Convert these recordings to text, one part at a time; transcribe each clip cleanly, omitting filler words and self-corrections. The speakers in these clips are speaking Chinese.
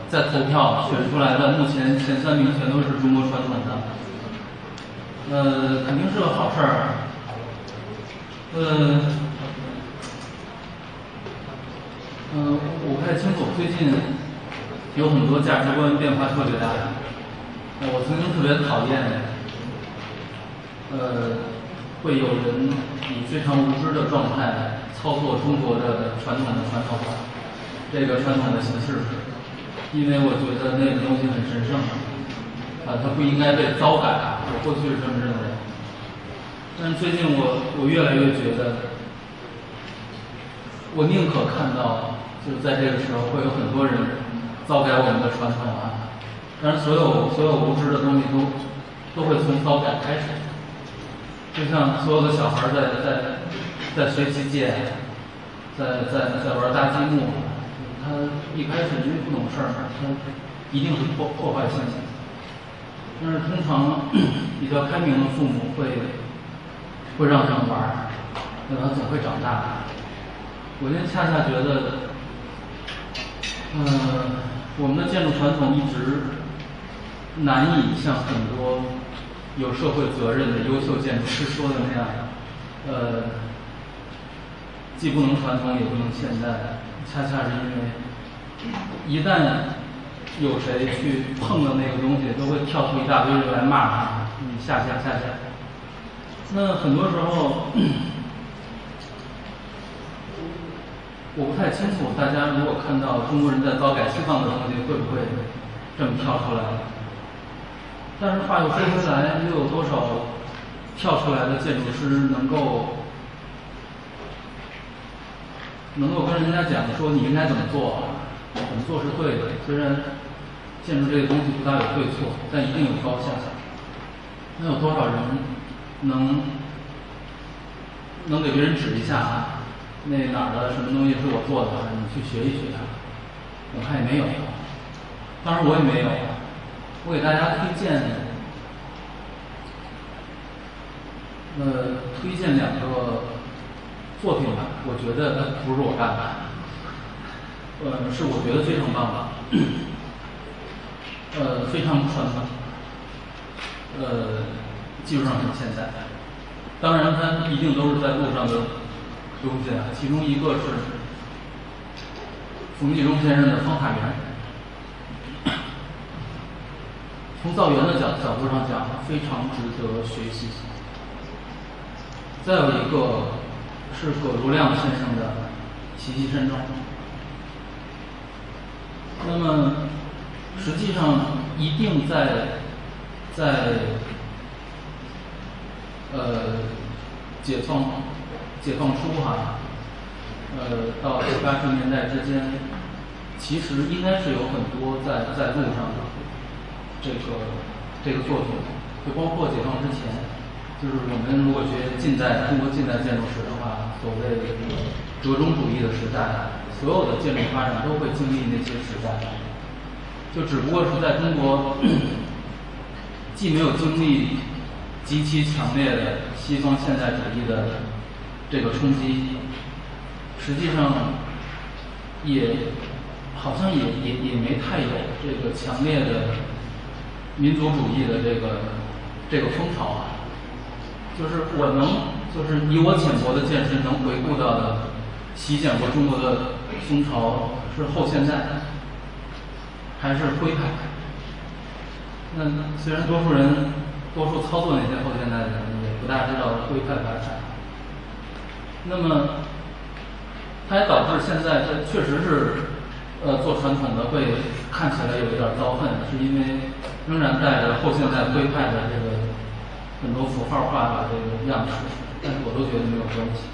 在投票选出来的目前前3名全都是中国传统的，肯定是个好事儿。我不太清楚，最近有很多价值观变化特别大。我曾经特别讨厌，会有人以非常无知的状态操作中国的传统法，这个传统的形式，因为我觉得那个东西很神圣，它不应该被糟改。我过去是这么认为，但是最近我越来越觉得，我宁可看到，就是在这个时候会有很多人糟改我们的传统啊。当然，所有无知的东西都会从糟改开始，就像所有的小孩在学击剑，在玩搭积木，他一开始因为不懂事儿，他一定是破坏性的。但是通常比较开明的父母会让他们玩，那他总会长大。我就恰恰觉得，我们的建筑传统一直难以像很多有社会责任的优秀建筑师说的那样，既不能传统也不能现代。恰恰是因为一旦有谁去碰了那个东西，都会跳出一大堆人来骂他，你下。那很多时候，我不太清楚大家如果看到中国人在糟改西方的东西，会不会这么跳出来？但是话又说回来，又有多少跳出来的建筑师能够跟人家讲说你应该怎么做，怎么做是对的？虽然建筑这个东西不大有对错，但一定有高下。那有多少人能给别人指一下啊？那哪儿的什么东西是我做的，你去学一学啊？我看也没有，当然我也没有。我给大家推荐2个作品吧，我觉得它不是我干的，是我觉得非常棒的，非常传统，技术上很现代。当然，它一定都是在路上的东西啊。其中一个是冯继忠先生的方法园，从造园的角度上讲，非常值得学习。再有一个是葛如亮先生的奇迹山庄。那么实际上一定在解放初到70、80年代之间，其实应该是有很多在路上的这个作品，就包括解放之前，就是我们如果学中国近代建筑史的话，所谓折中主义的时代，所有的建筑发展都会经历那些时代，就只不过是在中国既没有经历极其强烈的西方现代主义的这个冲击，实际上好像也没太有这个强烈的民族主义的这个风潮啊。就是就是以我浅薄的见识能回顾到的席卷过中国的风潮是后现代还是徽派。那虽然多数操作那些后现代的人也不大知道徽派白派，那么它也导致现在确实是做传统的会看起来有一点遭恨，是因为仍然带着后现代徽派的这个很多符号化的这个样式，但是我都觉得没有关系。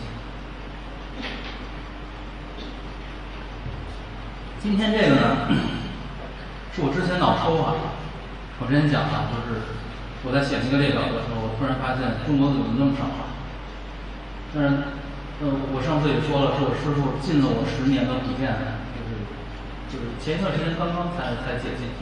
今天这个呢，是我之前脑抽啊。我之前讲了，就是我在写那个列表的时候，我突然发现中国怎么那么少啊？但是，我上次也说了，是我师傅尽了我10年的苦练，就是前一段时间刚刚才解禁。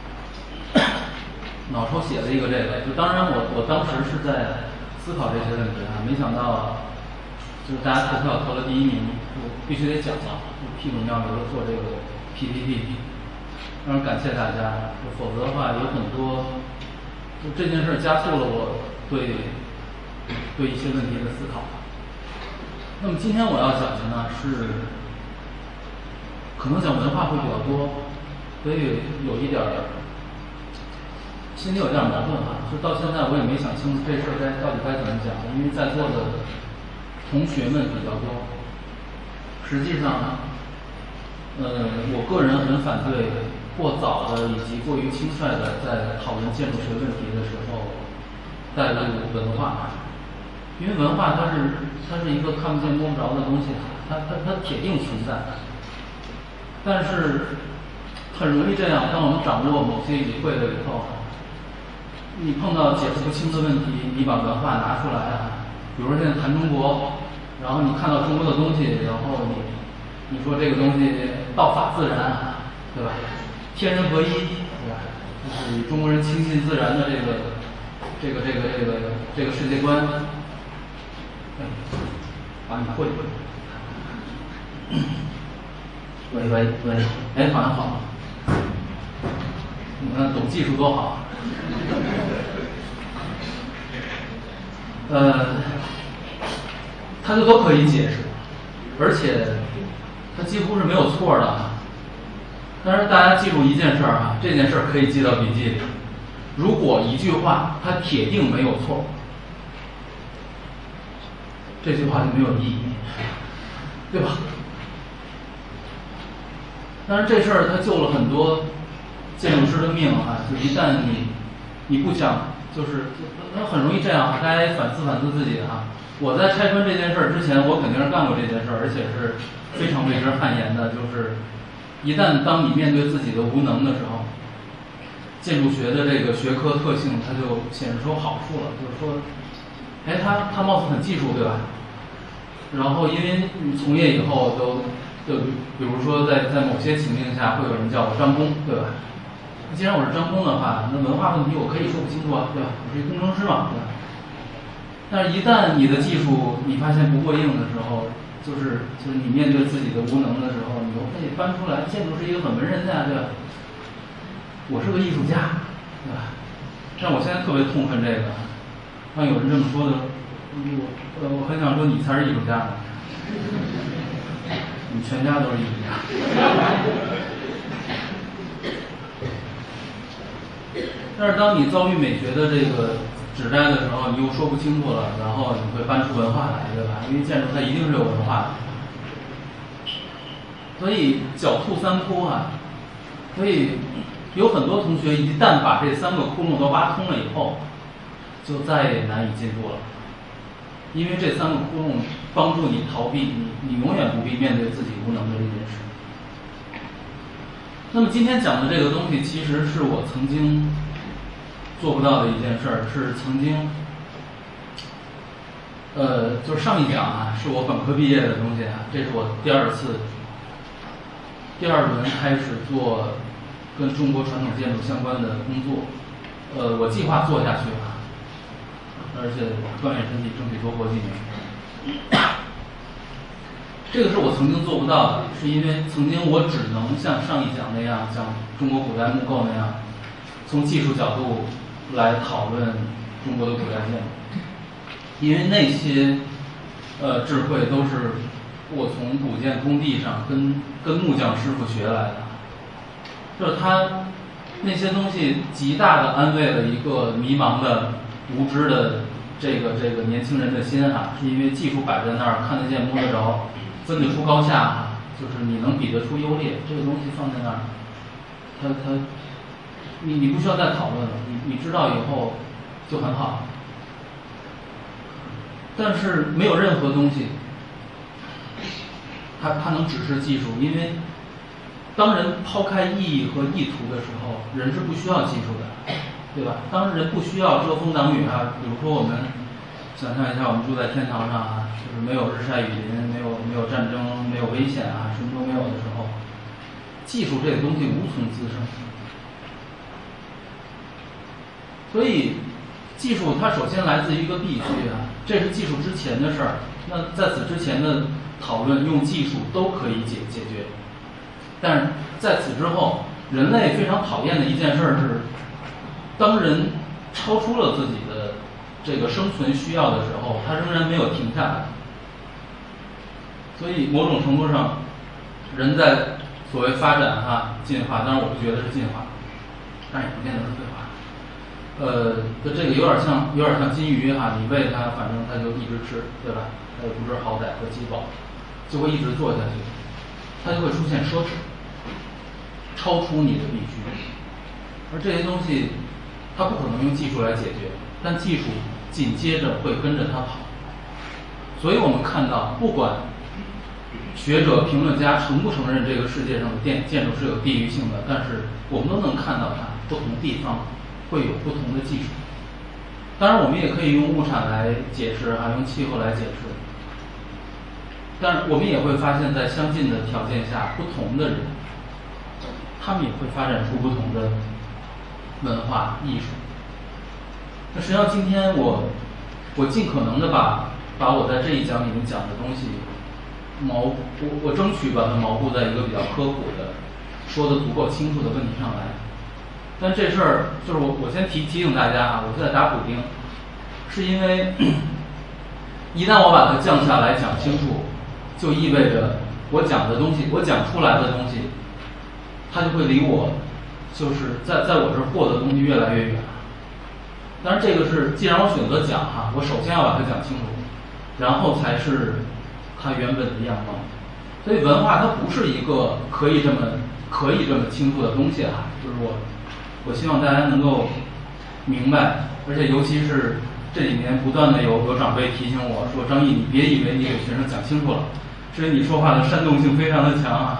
脑抽写了一个这个，就当然我当时是在思考这些问题啊，没想到就是大家投票投了第1名，我必须得讲了，屁滚尿流的做这个 PPT。 非常感谢大家，否则的话有很多，就这件事加速了我对一些问题的思考。那么今天我要讲的呢是，可能讲文化会比较多，所以有一点心里有点矛盾哈，就到现在我也没想清楚这事到底该怎么讲，因为在座的同学们比较多。实际上，我个人很反对过早的以及过于轻率的在讨论建筑学问题的时候带入文化，因为文化它是一个看不见摸不着的东西，它铁定存在，但是很容易这样，当我们掌握某些语汇了以后，你碰到解释不清的问题，你把文化拿出来啊，比如说现在谈中国，然后你看到中国的东西，然后你说这个东西道法自然，对吧？天人合一，对吧？就是以中国人亲近自然的这个世界观，把你会。喂，哎，好像好了。你看懂技术多好。它就都可以解释，而且它几乎是没有错的。但是大家记住一件事啊，这件事可以记到笔记里。如果一句话它铁定没有错，这句话就没有意义，对吧？当然这事儿它救了很多建筑师的命啊！就一旦你不讲，就是它很容易这样啊！大家也反思自己啊！我在拆穿这件事儿之前，我肯定是干过这件事儿，而且是非常为之汗颜的。就是一旦当你面对自己的无能的时候，建筑学的这个学科特性它就显示出好处了，就是说，哎，它貌似很技术，对吧？然后因为你从业以后就比如说在某些情境下会有人叫我张工，对吧？既然我是张工的话，那文化问题我可以说不清楚啊，对吧？我是一工程师嘛，对吧？但是一旦你的技术你发现不过硬的时候，就是你面对自己的无能的时候，你就可以搬出来，建筑是一个很文人家，对吧？我是个艺术家，对吧？但我现在特别痛恨这个，当有人这么说的，我很想说你才是艺术家呢，你全家都是艺术家。但是当你遭遇美学的这个指摘的时候，你又说不清楚了，然后你会搬出文化来，对吧？因为建筑它一定是有文化的，所以狡兔三窟啊，所以有很多同学一旦把这3个窟窿都挖通了以后，就再也难以进入了，因为这3个窟窿帮助你逃避你永远不必面对自己无能的这件事。那么今天讲的这个东西，其实是我曾经做不到的一件事儿，是曾经，就是上一讲啊，是我本科毕业的东西啊，这是我第2轮开始做跟中国传统建筑相关的工作，我计划做下去啊，而且锻炼身体，争取多活几年。这个是我曾经做不到的，是因为曾经我只能像上一讲那样，像中国古代木构那样，从技术角度来讨论中国的古代建筑，因为那些智慧都是我从古建工地上跟木匠师傅学来的，就是他那些东西极大的安慰了一个迷茫的无知的这个年轻人的心啊，是因为技术摆在那儿，看得见摸得着，分得出高下，就是你能比得出优劣，这个东西放在那儿，你不需要再讨论了，你知道以后就很好。但是没有任何东西，它能只是技术，因为当人抛开意义和意图的时候，人是不需要技术的，对吧？当人不需要遮风挡雨啊，比如说我们想象一下，我们住在天堂上啊，就是没有日晒雨淋，没有战争，没有危险啊，什么都没有的时候，技术这个东西无从滋生。所以技术它首先来自于一个必须啊，这是技术之前的事儿。那在此之前的讨论用技术都可以解决，但是在此之后， 人类非常讨厌的一件事是，当人超出了自己的这个生存需要的时候，他仍然没有停下来。所以某种程度上，人在所谓发展进化，当然我不觉得是进化，但也不见得是退化。这个有点像金鱼你喂它，反正它就一直吃，对吧？它也不知好歹和饥饱，就会一直做下去，它就会出现奢侈，超出你的必须。而这些东西，它不可能用技术来解决，但技术紧接着会跟着它跑。所以我们看到，不管学者、评论家承不承认这个世界上的建筑是有地域性的，但是我们都能看到它不同地方会有不同的技术。当然，我们也可以用物产来解释用气候来解释。但是我们也会发现，在相近的条件下，不同的人，他们也会发展出不同的文化艺术。那实际上，今天我尽可能的把我在这一讲里面讲的东西我争取把它锚固在一个比较科普的、说的足够清楚的问题上来。但这事儿就是我先提醒大家我是在打补丁，是因为一旦我把它降下来讲清楚，就意味着我讲的东西，我讲出来的东西，它就会离我就是在我这儿获得的东西越来越远。当然，这个是既然我选择讲我首先要把它讲清楚，然后才是它原本的样貌。所以文化它不是一个可以这么清楚的东西就是我希望大家能够明白，而且尤其是这几年不断的有长辈提醒我说，张毅，你别以为你给学生讲清楚了，是因为你说话的煽动性非常的强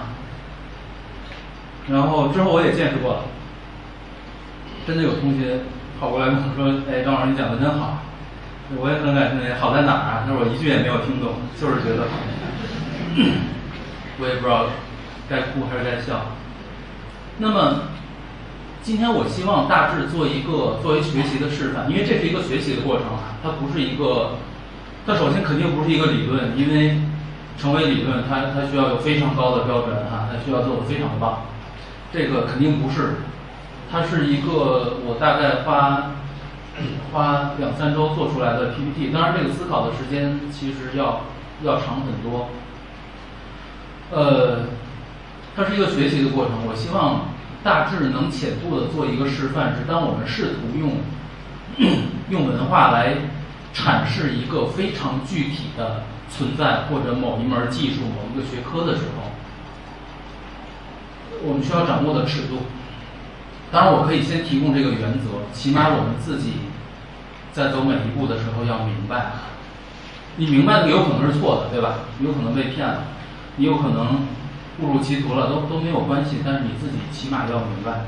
然后之后我也见识过了，真的有同学跑过来跟我说，哎，张老师你讲的真好，我也很感谢。好在哪儿他说我一句也没有听懂，就是觉得好。我也不知道该哭还是该笑。那么今天我希望大致作为学习的示范，因为这是一个学习的过程它不是一个，它首先肯定不是一个理论，因为成为理论它需要有非常高的标准它需要做得非常棒，这个肯定不是。它是一个我大概花2-3周做出来的 PPT， 当然这个思考的时间其实要长很多。它是一个学习的过程，我希望大致能浅度的做一个示范，是当我们试图用文化来阐释一个非常具体的存在或者某一门技术、某一个学科的时候，我们需要掌握的尺度。当然我可以先提供这个原则，起码我们自己在走每一步的时候要明白。你明白的有可能是错的，对吧？你有可能被骗了，你有可能误入歧途了，都没有关系，但是你自己起码要明白。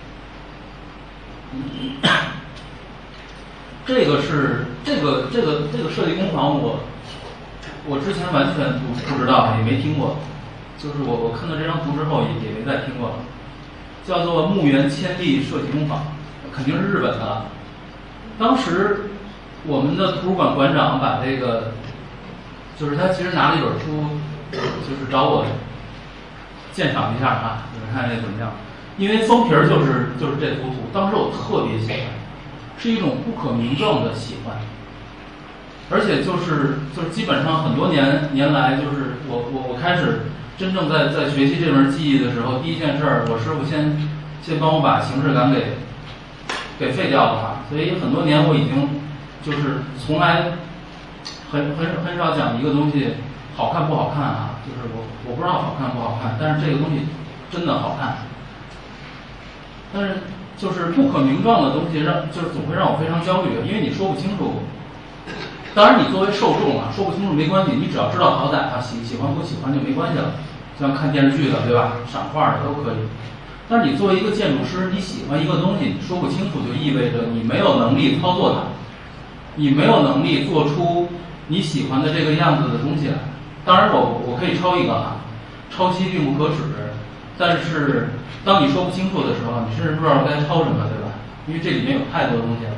这个设计工坊我之前完全不知道，也没听过，就是我看到这张图之后也没再听过了，叫做木原千利设计工坊，肯定是日本的。当时我们的图书馆馆长把这个，就是他其实拿了一本书，就是找我鉴赏一下就是看这怎么样。因为封皮就是这幅图，当时我特别喜欢，是一种不可名状的喜欢，而且就是基本上很多年来，就是我开始真正在学习这门技艺的时候，第一件事我师傅先帮我把形式感给废掉了所以很多年我已经就是从来很少讲一个东西好看不好看就是我不知道好看不好看，但是这个东西真的好看。但是就是不可名状的东西就是总会让我非常焦虑，因为你说不清楚。当然你作为受众说不清楚没关系，你只要知道好歹喜欢不喜欢就没关系了，就像看电视剧的对吧，赏画的都可以。但是你作为一个建筑师，你喜欢一个东西，你说不清楚就意味着你没有能力操作它，你没有能力做出你喜欢的这个样子的东西来。当然我可以抄一个抄袭并不可耻，但是当你说不清楚的时候，你甚至不知道该抄什么，对吧？因为这里面有太多东西了。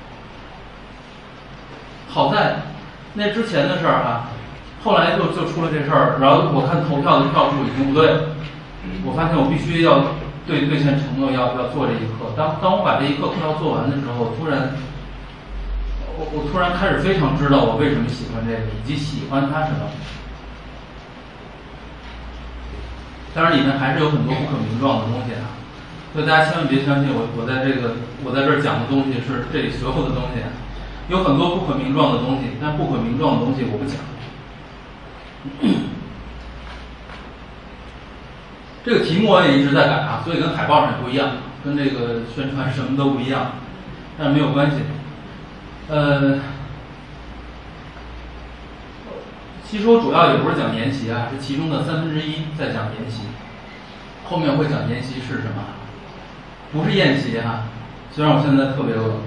好在那之前的事儿后来就出了这事儿，然后我看投票的票数已经不对了，我发现我必须要兑现承诺要做这一课。当我把这一课课要做完的时候，我突然开始非常知道我为什么喜欢这个，以及喜欢它什么。当然里面还是有很多不可名状的东西啊，所以大家千万别相信我在这儿讲的东西是这里所有的东西，有很多不可名状的东西，但不可名状的东西我不讲。这个题目我也一直在改啊，所以跟海报上也不一样，跟这个宣传什么都不一样，但是没有关系。其实我主要也不是讲研习啊，是其中的1/3在讲研习，后面会讲研习是什么，不是宴席哈，虽然我现在特别饿。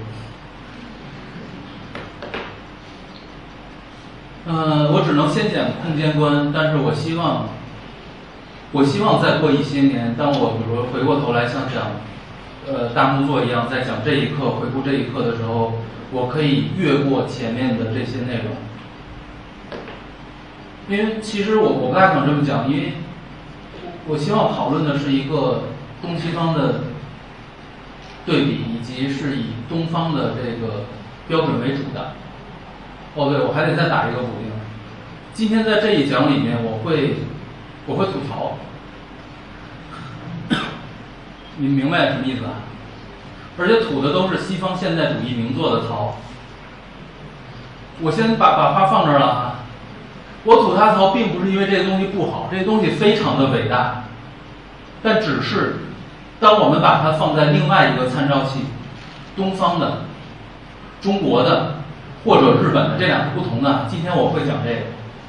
我只能先讲空间观，但是我希望再过一些年，当我比如说回过头来像讲大木作一样，在讲这一课回顾这一课的时候，我可以越过前面的这些内容。因为其实我不大想这么讲，因为我希望讨论的是一个东西方的对比，以及是以东方的这个标准为主的。哦，对，我还得再打一个补丁。今天在这一讲里面，我会吐槽，你明白什么意思啊？而且吐的都是西方现代主义名作的槽。我先把话放这儿了啊。我吐它槽并不是因为这个东西不好，这个东西非常的伟大，但只是当我们把它放在另外一个参照系，东方的、中国的或者日本的这两个不同的，今天我会讲这个，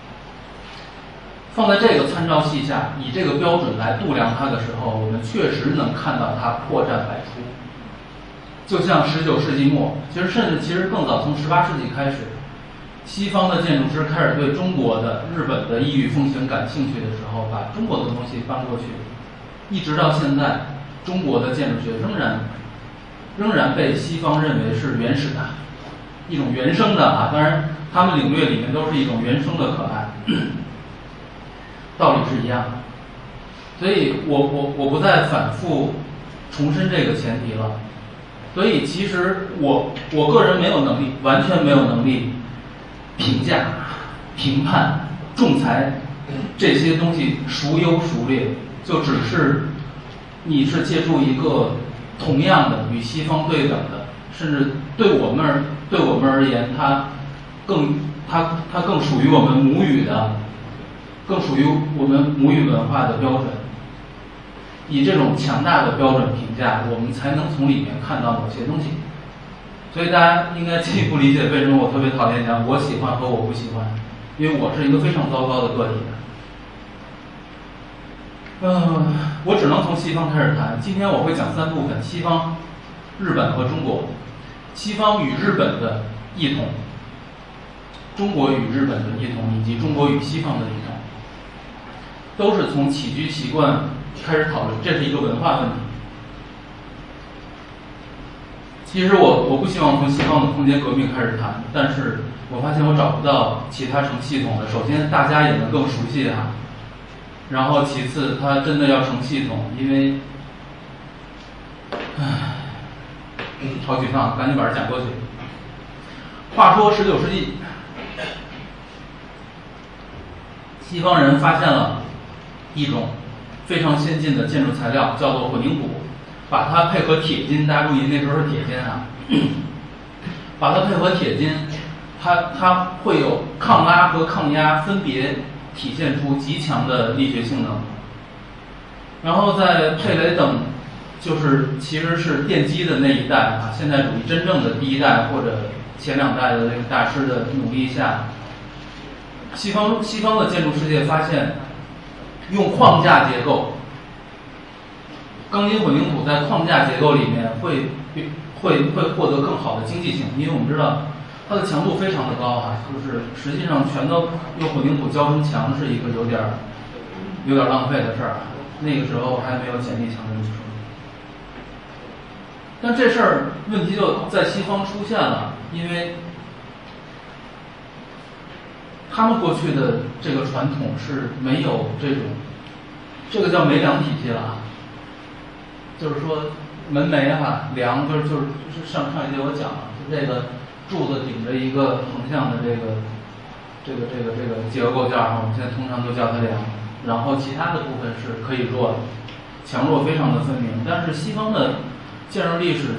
放在这个参照系下，以这个标准来度量它的时候，我们确实能看到它破绽百出。就像19世纪末，其实更早，从18世纪开始，西方的建筑师开始对中国的、日本的异域风情感兴趣的时候，把中国的东西搬过去，一直到现在，中国的建筑学仍然被西方认为是原始的，一种原生的啊，当然他们领略里面都是一种原生的可爱，道理是一样的。所以我不再反复重申这个前提了。所以其实我个人没有能力，完全没有能力评价、评判、仲裁这些东西孰优孰劣，就只是你是借助一个同样的与西方对等的，甚至对我们而言，它更属于我们母语的，更属于我们母语文化的标准。以这种强大的标准评价，我们才能从里面看到某些东西。所以大家应该进一步理解为什么我特别讨厌讲我喜欢和我不喜欢，因为我是一个非常糟糕的个体。我只能从西方开始谈。今天我会讲3部分：西方、日本和中国。西方与日本的异同，中国与日本的异同，以及中国与西方的异同，都是从起居习惯开始讨论，这是一个文化问题。其实我不希望从西方的空间革命开始谈，但是我发现我找不到其他成系统的。首先大家也能更熟悉啊，然后其次它真的要成系统，因为好沮丧，赶紧把这讲过去。话说19世纪，西方人发现了一种非常先进的建筑材料，叫做混凝土，把它配合铁筋，大家注意那时候是铁筋啊，把它配合铁筋，它会有抗拉和抗压分别体现出极强的力学性能。然后在佩雷等其实是奠基的那一代啊，现代主义真正的第一代或者前2代的那个大师的努力下，西方的建筑世界发现，用框架结构，钢筋混凝土在框架结构里面会获得更好的经济性，因为我们知道它的强度非常的高啊，就是实际上全都用混凝土浇成墙是一个有点浪费的事儿啊。那个时候还没有剪力墙这么说。但这事儿问题就在西方出现了，因为他们过去的这个传统是没有这个叫梅梁体系了啊。 就是说门楣哈梁就是上一节我讲了，就这个柱子顶着一个横向的这个结构件哈，我们现在通常都叫它梁。然后其他的部分是可以弱的，强弱非常的分明。但是西方的建筑历史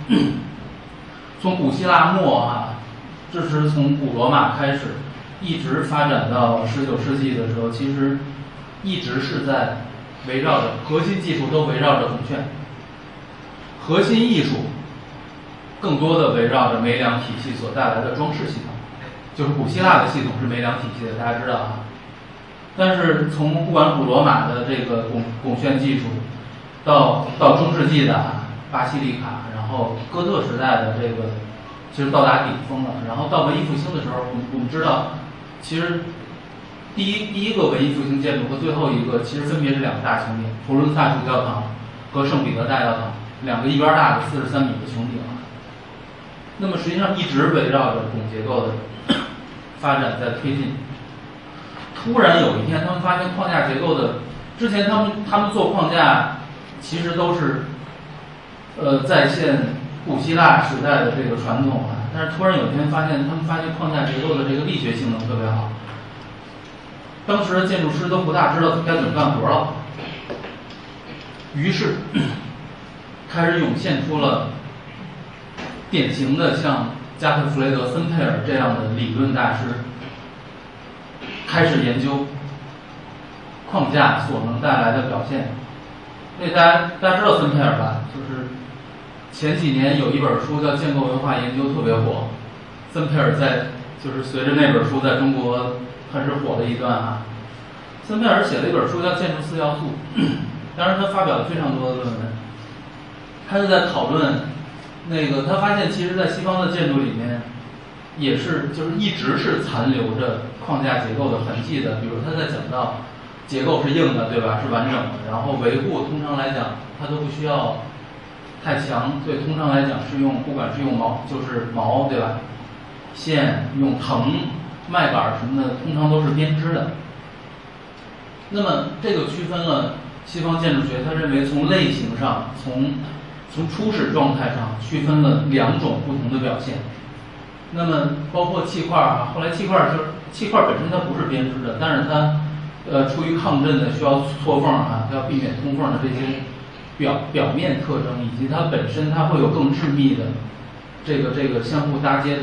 从古希腊末啊，这是从古罗马开始，一直发展到19世纪的时候，其实一直是在围绕着核心技术都围绕着孔雀，核心艺术更多的围绕着楣梁体系所带来的装饰系统，就是古希腊的系统是楣梁体系的，大家知道啊。但是从不管古罗马的这个拱券技术，到中世纪的巴西利卡，然后哥特时代的这个其实到达顶峰了，然后到文艺复兴的时候，我们知道，其实第一个文艺复兴建筑和最后一个其实分别是两个大穹顶，佛罗伦萨主教堂和圣彼得大教堂，两个一边大的43米的穹顶。那么实际上一直围绕着拱结构的发展在推进。突然有一天，他们发现框架结构的，之前他们做框架其实都是再现古希腊时代的这个传统啊，但是突然有一天他们发现框架结构的这个力学性能特别好，当时的建筑师都不大知道该怎么干活了，于是开始涌现出了典型的像加特弗雷德·森佩尔这样的理论大师，开始研究框架所能带来的表现。那大家知道森佩尔吧？就是前几年有一本书叫《建构文化研究》特别火，森佩尔就是随着那本书在中国很是火的一段啊。森佩尔写了一本书叫《建筑四要素》，当然他发表了非常多的论文，他就在讨论他发现其实在西方的建筑里面也是就是一直是残留着框架结构的痕迹的，比如他在讲到结构是硬的，对吧？是完整的，然后维护通常来讲它都不需要太强，所以通常来讲是不管是用毛，对吧？线用藤、麦秆什么的，通常都是编织的。那么这个区分了西方建筑学，他认为从类型上，从初始状态上区分了两种不同的表现。那么包括气块啊，后来气块本身它不是编织的，但是它出于抗震的需要错缝啊，它要避免通缝的这些表面特征，以及它本身它会有更致密的这个相互搭接的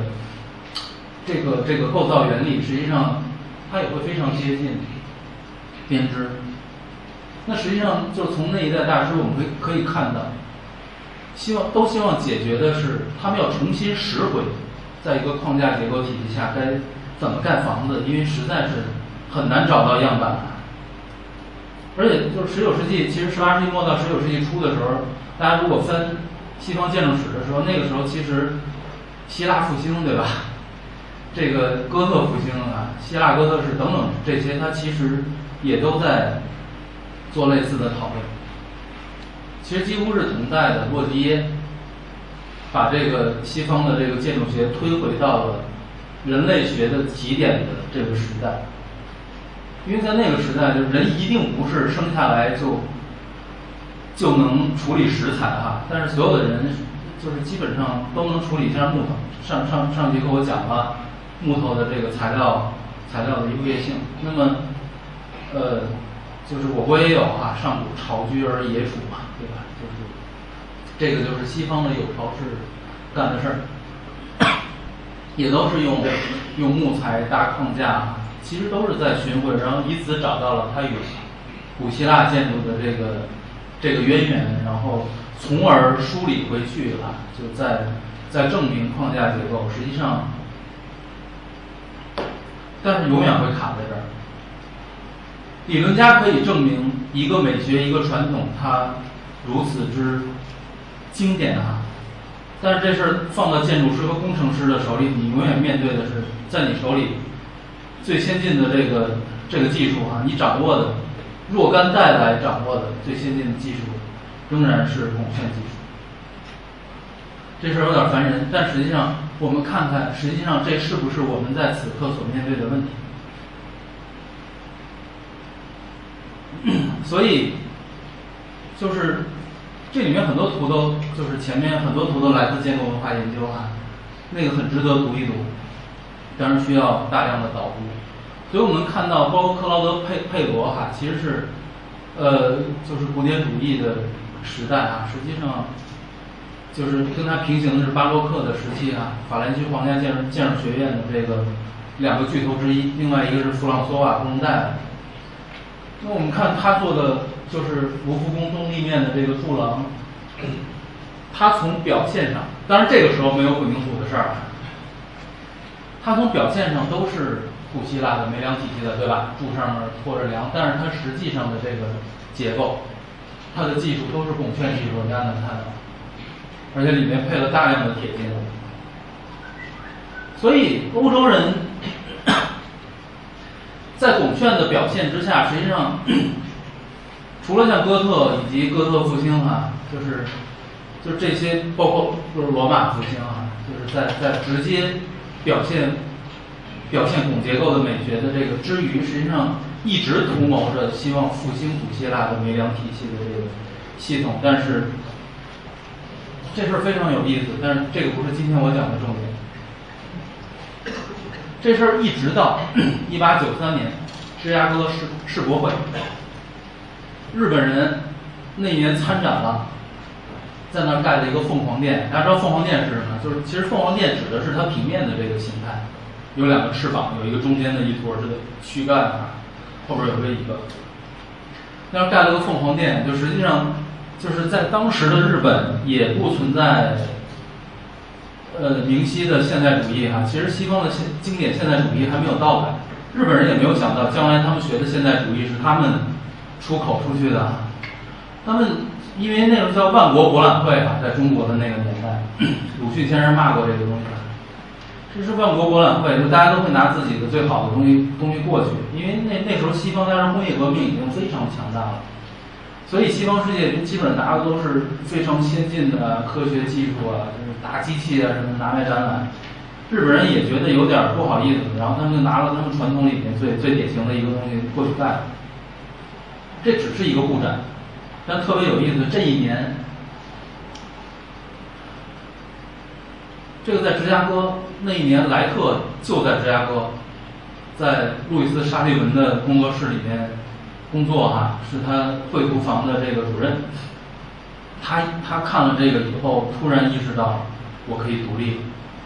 这个构造原理，实际上它也会非常接近编织。那实际上就从那一代大师我们可以看到，希望解决的是他们要重新拾回在一个框架结构体系下该怎么盖房子，因为实在是很难找到样板。而且就是19世纪，其实18世纪末到19世纪初的时候，大家如果翻西方建筑史的时候，那个时候其实希腊复兴，对吧？这个哥特复兴啊，希腊哥特式等等这些，它其实也都在做类似的讨论。其实几乎是同代的，洛基耶把这个西方的这个建筑学推回到了人类学的起点的这个时代。因为在那个时代，就人一定不是生下来就能处理石材哈，但是所有的人就是基本上都能处理一下木头。上节课我讲了木头的这个材料的优越性。那么就是我国也有哈，上古巢居而野鼠嘛，对吧？就是这个就是西方的有巢氏干的事儿，也都是用木材搭框架，其实都是在寻回，然后以此找到了它与古希腊建筑的这个渊源，然后从而梳理回去啊，就在证明框架结构，实际上，但是永远会卡在这儿。理论家可以证明一个美学、一个传统，它如此之经典啊，但是这事儿放到建筑师和工程师的手里，你永远面对的是在你手里最先进的这个技术啊，你掌握的若干代来掌握的最先进的技术，仍然是拱券技术。这事儿有点烦人，但实际上我们看看，实际上这是不是我们在此刻所面对的问题？所以，就是这里面很多图都就是前面很多图都来自建筑文化研究啊，那个很值得读一读，当然需要大量的导读。所以我们看到，包括克劳德佩罗哈，其实是就是古典主义的时代啊，实际上就是跟它平行的是巴洛克的时期啊，法兰西皇家建筑学院的这个2个巨头之一，另外一个是弗朗索瓦布隆代。那我们看他做的就是卢浮宫东立面的这个柱廊，他从表现上，当然这个时候没有混凝土的事儿，他从表现上都是古希腊的煤梁体系的，对吧？柱上面托着梁，但是它实际上的这个结构，它的技术都是拱券技术，大家能看到，而且里面配了大量的铁筋。所以欧洲人在拱券的表现之下，实际上除了像哥特以及哥特复兴啊，就是这些，包括就是罗马复兴啊，就是在直接表现拱结构的美学的这个之余，实际上一直图谋着希望复兴古希腊的煤梁体系的这个系统。但是这事儿非常有意思，但是这个不是今天我讲的重点。这事儿一直到1893年芝加哥世博会，日本人那年参展了，在那儿盖了一个凤凰殿。大家知道凤凰殿是什么？就是其实凤凰殿指的是它平面的这个形态，有2个翅膀，有一个中间的一坨是躯干啊，后边有这一个。那儿盖了个凤凰殿，就实际上就是在当时的日本也不存在明晰的现代主义哈，其实西方的经典现代主义还没有到来，日本人也没有想到将来他们学的现代主义是他们出口出去的。他们因为那个叫万国博览会啊，在中国的那个年代，鲁迅先生骂过这个东西。这是万国博览会，就大家都会拿自己的最好的东西过去，因为那时候西方加上工业革命已经非常强大了，所以西方世界基本上拿的都是非常先进的科学技术啊，就是大机器啊什么拿来展览。日本人也觉得有点不好意思，然后他们就拿了他们传统里面最典型的一个东西过去干。这只是一个布展，但特别有意思，这一年，这个在芝加哥那一年，莱特就在芝加哥，在路易斯·沙利文的工作室里面工作哈，是他绘图房的这个主任。他看了这个以后，突然意识到我可以独立了。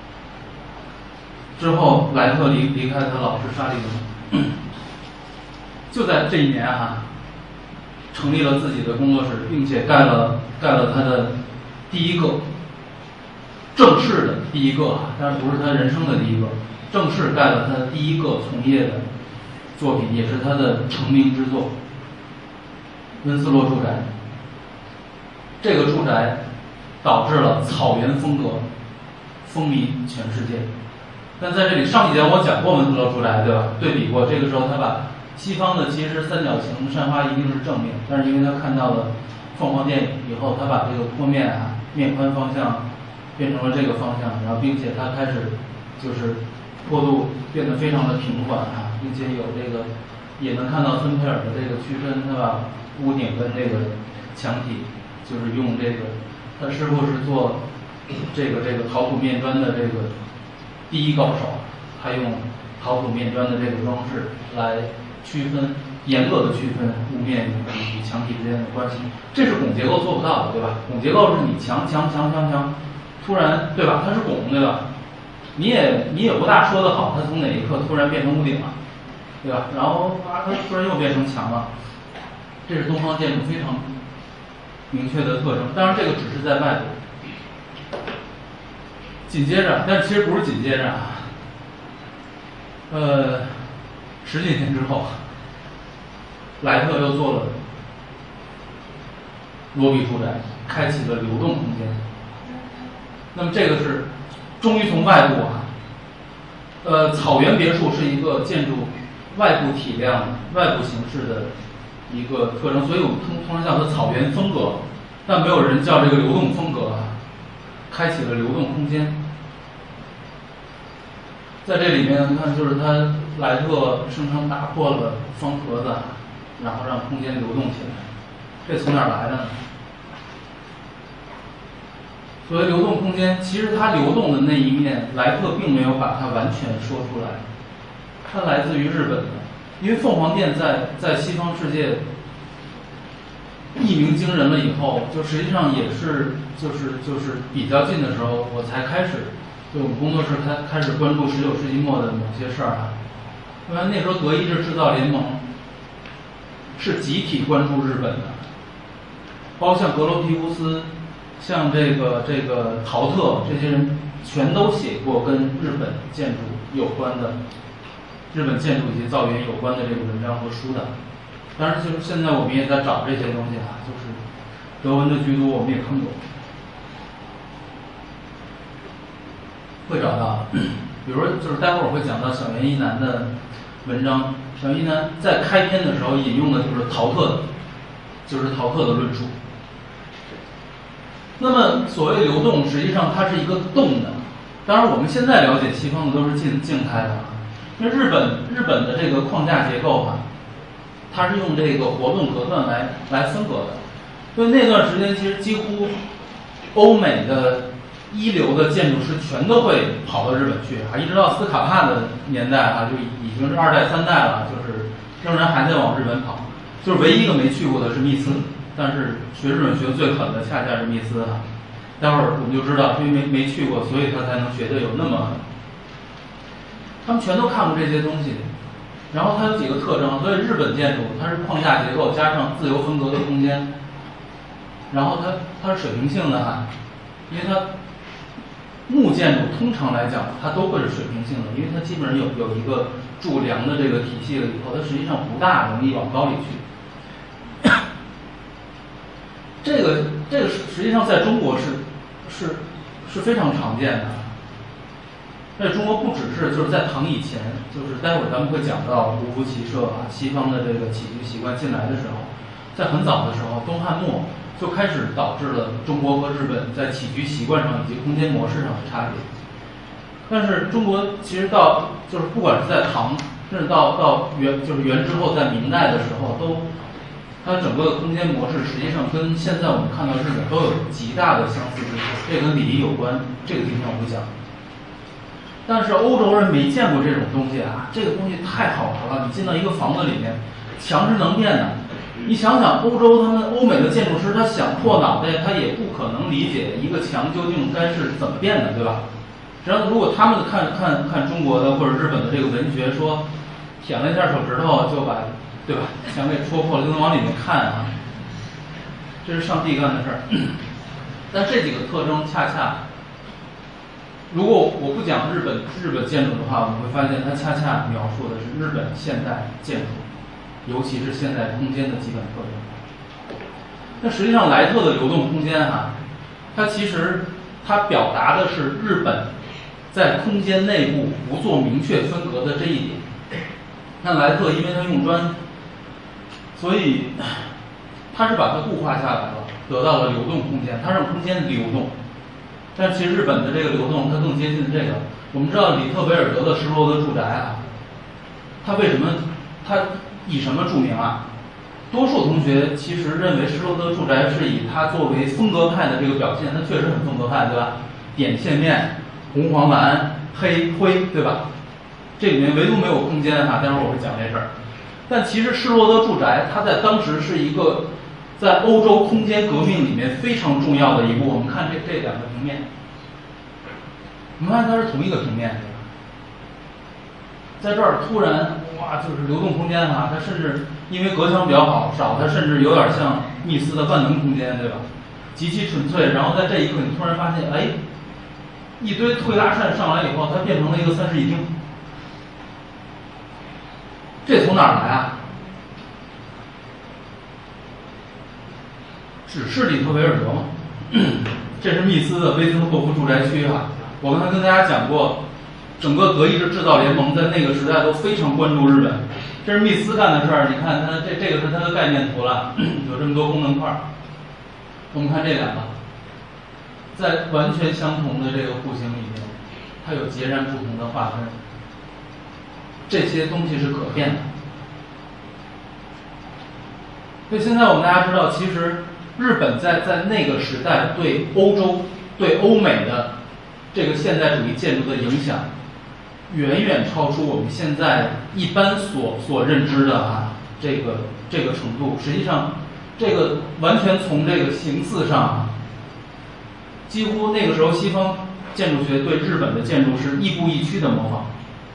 之后，莱特离开他老师沙利文，就在这一年哈，成立了自己的工作室，并且盖了他的第一个正式的第一个，当然不是他人生的第一个，正式盖了他的第一个从业的作品，也是他的成名之作——温斯洛住宅。这个住宅导致了草原风格风靡全世界。但在这里，上一节我讲过温斯洛住宅，对吧？对比过，这个时候他把西方的其实三角形山花一定是正面，但是因为他看到了凤凰殿以后，他把这个坡面啊面宽方向变成了这个方向，然后并且他开始就是坡度变得非常的平缓啊，并且有这个也能看到森佩尔的这个区分，他把屋顶跟这个墙体就是用这个，他师傅是做这个陶土面砖的这个第一高手，他用陶土面砖的这个装饰来区分严格的区分屋面与墙体之间的关系，这是拱结构做不到的，对吧？拱结构是你墙，突然对吧？它是拱，对吧？你也不大说得好，它从哪一刻突然变成屋顶了，对吧？然后它突然又变成墙了，这是东方建筑非常明确的特征。当然，这个只是在外部。紧接着，但其实不是紧接着啊，10几年之后，莱特又做了罗比住宅，开启了流动空间。那么这个是终于从外部啊，草原别墅是一个建筑外部体量、外部形式的一个特征，所以我们通常叫它草原风格，但没有人叫这个流动风格啊，开启了流动空间。在这里面看，就是他莱特声称打破了方盒子，然后让空间流动起来。这从哪儿来的呢？ 所谓流动空间，其实它流动的那一面，莱特并没有把它完全说出来，它来自于日本的。因为凤凰殿在西方世界一鸣惊人了以后，就实际上也是就是比较近的时候，我才开始，就我们工作室开始关注19世纪末的某些事儿啊。因为那时候德意志制造联盟是集体关注日本的，包括像格罗皮乌斯、像这个陶特这些人，全都写过跟日本建筑有关的、日本建筑以及造园有关的这个文章和书的。当然，就是现在我们也在找这些东西啊，就是德文的居都我们也看过，会找到。比如说，就是待会儿我会讲到小原一男的文章。小原一男在开篇的时候引用的就是陶特的论述。那么，所谓流动，实际上它是一个动的。当然，我们现在了解西方的都是静态的啊。因为日本的这个框架结构啊，它是用这个活动隔断来分隔的。所以那段时间，其实几乎欧美的一流的建筑师全都会跑到日本去啊，一直到斯卡帕的年代啊，就已经是2代3代了，就是仍然还在往日本跑。就是唯一一个没去过的是密斯，但是学日本学的最狠的恰恰是密斯啊。待会儿我们就知道，因为没去过，所以他才能学的有那么狠。他们全都看过这些东西，然后它有几个特征。所以日本建筑它是框架结构加上自由分隔的空间，然后它是水平性的啊，因为它木建筑通常来讲它都会是水平性的，因为它基本上有一个柱梁的这个体系了以后，它实际上不大容易往高里去。这个实际上在中国是非常常见的。在中国不只是就是在唐以前，就是待会儿咱们会讲到胡服骑射啊，西方的这个起居习惯进来的时候，在很早的时候，东汉末就开始导致了中国和日本在起居习惯上以及空间模式上的差别。但是中国其实就是不管是在唐，甚至到元之后，在明代的时候，它整个的空间模式实际上跟现在我们看到日本都有极大的相似之处，这跟礼仪有关，这个地方我不讲。但是欧洲人没见过这种东西啊，这个东西太好玩了。你进到一个房子里面，墙是能变的。你想想，欧美的建筑师，他想破脑袋，他也不可能理解一个墙究竟该是怎么变的，对吧？然后如果他们看中国的或者日本的这个文学，说舔了一下手指头就把，对吧，墙给戳破了，就能往里面看啊，这是上帝干的事儿。但这几个特征恰恰，如果我不讲日本建筑的话，我们会发现它恰恰描述的是日本现代建筑，尤其是现代空间的基本特征。那实际上莱特的流动空间它其实它表达的是日本在空间内部不做明确分隔的这一点。那莱特因为它用砖，所以它是把它固化下来了，得到了流动空间，它让空间流动。但其实日本的这个流动，它更接近这个。我们知道里特维尔德的施罗德住宅它为什么它以什么著名啊？多数同学其实认为施罗德住宅是以它作为风格派的这个表现，它确实很风格派，对吧？点线面、红黄蓝、黑灰，对吧？这里面唯独没有空间待会儿我会讲这事儿。但其实施罗德住宅，它在当时是一个在欧洲空间革命里面非常重要的一步。我们看这两个平面，我们看它是同一个平面，在这儿突然就是流动空间它甚至因为隔墙比较少，它甚至有点像密斯的万能空间，对吧？极其纯粹。然后在这一刻，你突然发现，一堆推拉扇上来以后，它变成了一个三室一厅。这从哪儿来啊？只是里特维尔德吗？这是密斯的威森霍夫住宅区我刚才跟大家讲过，整个德意志制造联盟在那个时代都非常关注日本，这是密斯干的事儿。你看它这个是它的概念图了，有这么多功能块。我们看这两个，在完全相同的这个户型里面，它有截然不同的划分。这些东西是可变的。所以现在我们大家知道，其实日本在那个时代对欧洲对欧美的这个现代主义建筑的影响，远远超出我们现在一般所认知的这个程度。实际上，这个完全从这个形似上，几乎那个时候西方建筑学对日本的建筑是亦步亦趋的模仿。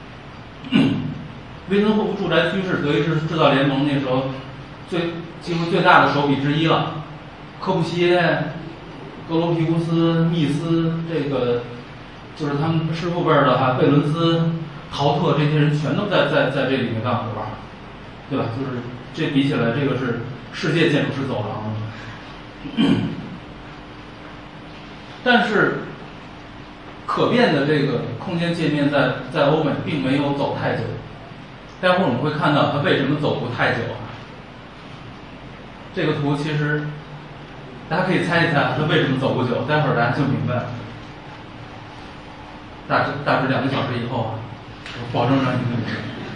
威森霍夫住宅区是德意志制造联盟那时候几乎最大的手笔之一了。科布西耶、格罗皮乌斯、密斯，这个就是他们师傅辈儿的贝伦斯、陶特这些人全都在这里面干活，对吧？就是这比起来，这个是世界建筑师走廊。但是可变的这个空间界面在欧美并没有走太久。待会儿我们会看到它为什么走不太久啊？这个图其实大家可以猜一猜它为什么走不久，待会儿大家就明白了。大致2个小时以后我保证让你们明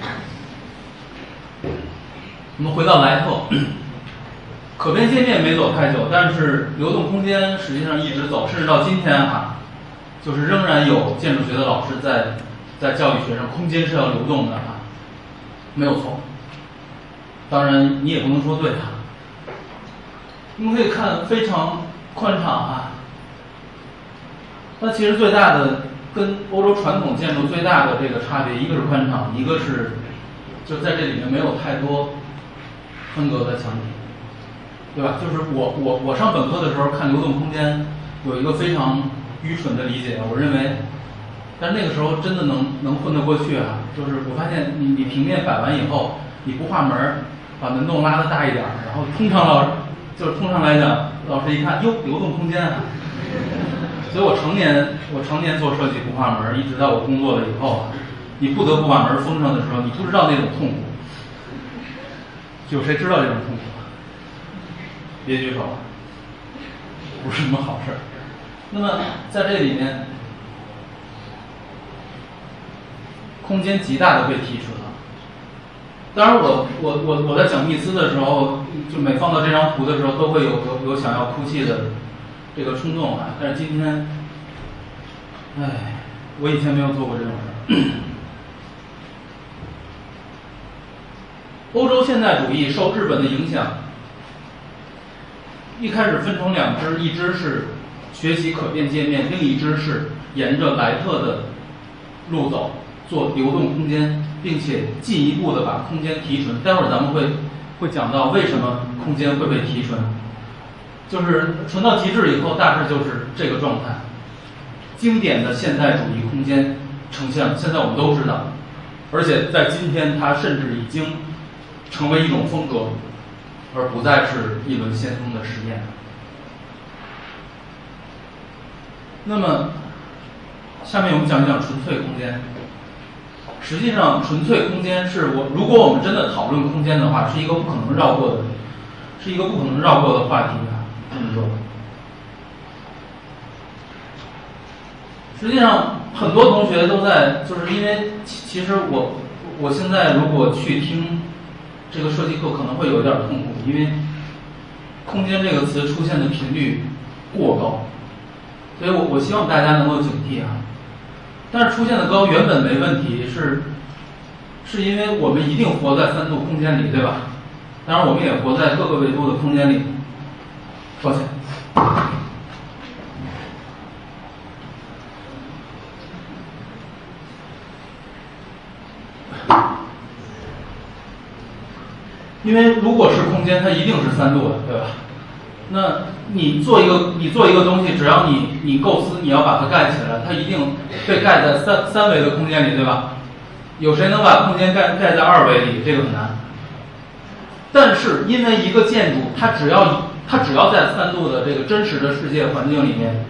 白。我们回到莱特，可变界面没走太久，但是流动空间实际上一直走，甚至到今天就是仍然有建筑学的老师在教育学生，空间是要流动的没有错。当然你也不能说对你们可以看非常宽敞那其实最大的跟欧洲传统建筑最大的这个差别，一个是宽敞，一个是就在这里面没有太多分隔的墙体，对吧？就是我上本科的时候看流动空间有一个非常愚蠢的理解，我认为，但是那个时候真的能混得过去就是我发现你平面摆完以后，你不画门，把门洞拉得大一点，然后通常来讲，老师一看哟，流动空间所以我成年做设计不画门，一直到我工作了以后你不得不把门封上的时候，你不知道那种痛苦。有谁知道这种痛苦？别举手，不是什么好事。那么在这里面，空间极大的被提出了。当然我在讲密斯的时候，就每放到这张图的时候，都会有想要哭泣的这个冲动但是今天，我以前没有做过这种事。欧洲现代主义受日本的影响，一开始分成2支，一支是学习可变界面，另一支是沿着莱特的路走，做流动空间，并且进一步的把空间提纯。待会儿咱们会讲到为什么空间会被提纯，就是纯到极致以后，大致就是这个状态。经典的现代主义空间呈现，现在我们都知道，而且在今天它甚至已经成为一种风格，而不再是一轮先锋的实验。那么下面我们讲一讲纯粹空间。实际上纯粹空间如果我们真的讨论空间的话，是一个不可能绕过的话题这么说。实际上很多同学都在，就是因为其实我现在如果去听这个设计课可能会有一点痛苦，因为空间这个词出现的频率过高，所以我希望大家能够警惕但是出现的高原本没问题，是因为我们一定活在3度空间里，对吧？当然我们也活在各个维度的空间里。抱歉。因为如果是空间，它一定是3度的，对吧？那你做一个东西，只要你构思你要把它盖起来，它一定被盖在三维的空间里，对吧？有谁能把空间盖在2维里？这个很难。但是因为一个建筑，它只要在3度的这个真实的世界环境里面，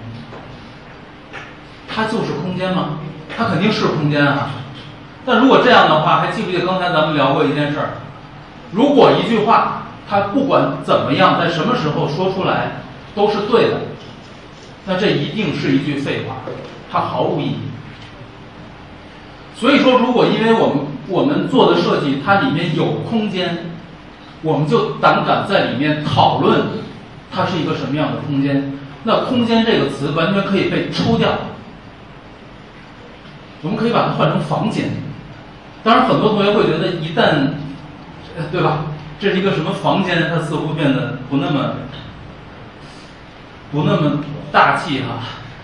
它就是空间吗？它肯定是空间但如果这样的话，还记不记得刚才咱们聊过一件事儿？如果一句话它不管怎么样，在什么时候说出来都是对的，那这一定是一句废话，它毫无意义。所以说，如果因为我们做的设计它里面有空间，我们就胆敢在里面讨论它是一个什么样的空间， 那空间这个词完全可以被抽掉，我们可以把它换成房间。当然，很多同学会觉得，一旦，对吧？这是一个什么房间？它似乎变得不那么大气哈。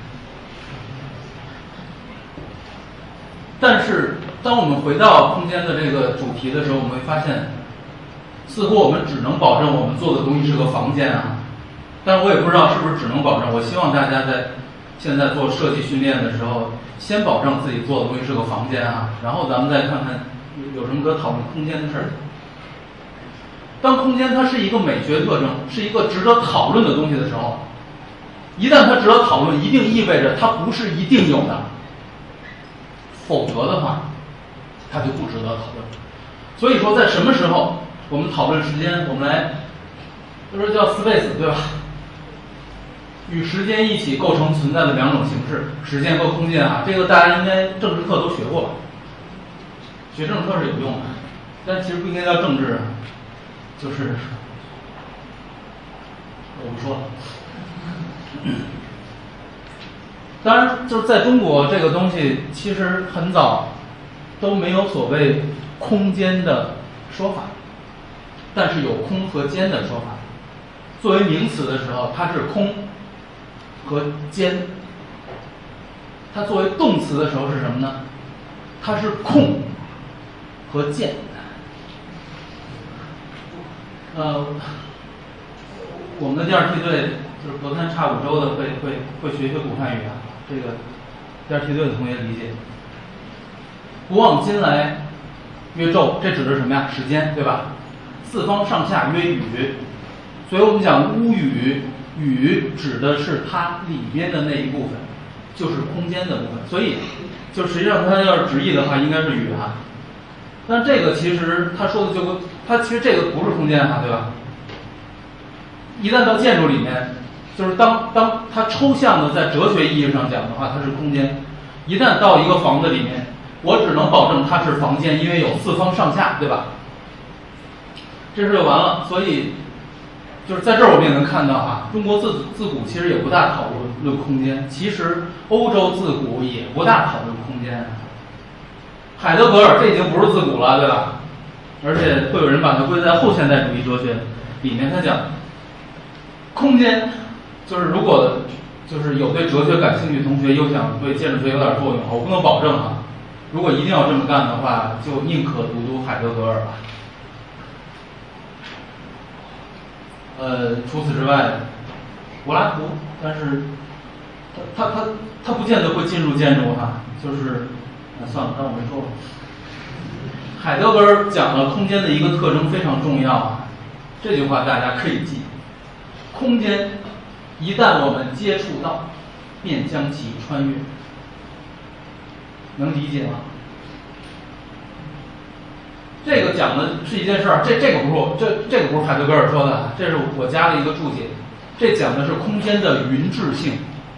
但是，当我们回到空间的这个主题的时候，我们会发现，似乎我们只能保证我们做的东西是个房间啊。但是我也不知道是不是只能保证。我希望大家在现在做设计训练的时候，先保证自己做的东西是个房间啊，然后咱们再看看有什么可讨论空间的事儿。当空间它是一个美学特征，是一个值得讨论的东西的时候，一旦它值得讨论，一定意味着它不是一定有的，否则的话，它就不值得讨论。所以说，在什么时候我们讨论时间，我们来，就说叫 space， 对吧？与时间一起构成存在的两种形式，时间和空间啊，这个大家应该政治课都学过吧？学政治课是有用的，但其实不应该叫政治，就是我不说了。当然，就是在中国这个东西其实很早都没有所谓空间的说法，但是有空和间的说法。作为名词的时候，它是空和间。它作为动词的时候是什么呢？它是空和间。我们的第二梯队就是隔三差五周的会学古汉语啊，这个第二梯队的同学理解。古往今来曰昼，这指的是什么呀？时间，对吧？四方上下曰宇，所以我们讲屋宇，宇指的是它里边的那一部分，就是空间的部分。所以，就实际上它要是直译的话，应该是宇哈。但这个其实他说的它其实这个不是空间哈，对吧？一旦到建筑里面，就是当它抽象的在哲学意义上讲的话，它是空间。一旦到一个房子里面，我只能保证它是房间，因为有四方上下，对吧？这事就完了。所以，就是在这儿我们也能看到哈，中国自古其实也不大讨论空间，其实欧洲自古也不大讨论空间。海德格尔这已经不是自古了，对吧？而且会有人把它归在后现代主义哲学里面。他讲，空间就是如果就是有对哲学感兴趣的同学又想对建筑学有点作用，我不能保证啊。如果一定要这么干的话，就宁可读海德格尔吧。除此之外，柏拉图，但是他不见得会进入建筑哈，就是算了，当我没说了。海德格尔讲了空间的一个特征非常重要啊，这句话大家可以记：空间一旦我们接触到，便将其穿越。能理解吗？这个讲的是一件事儿，这个不是海德格尔说的，这是我加了一个注解。这讲的是空间的匀质性。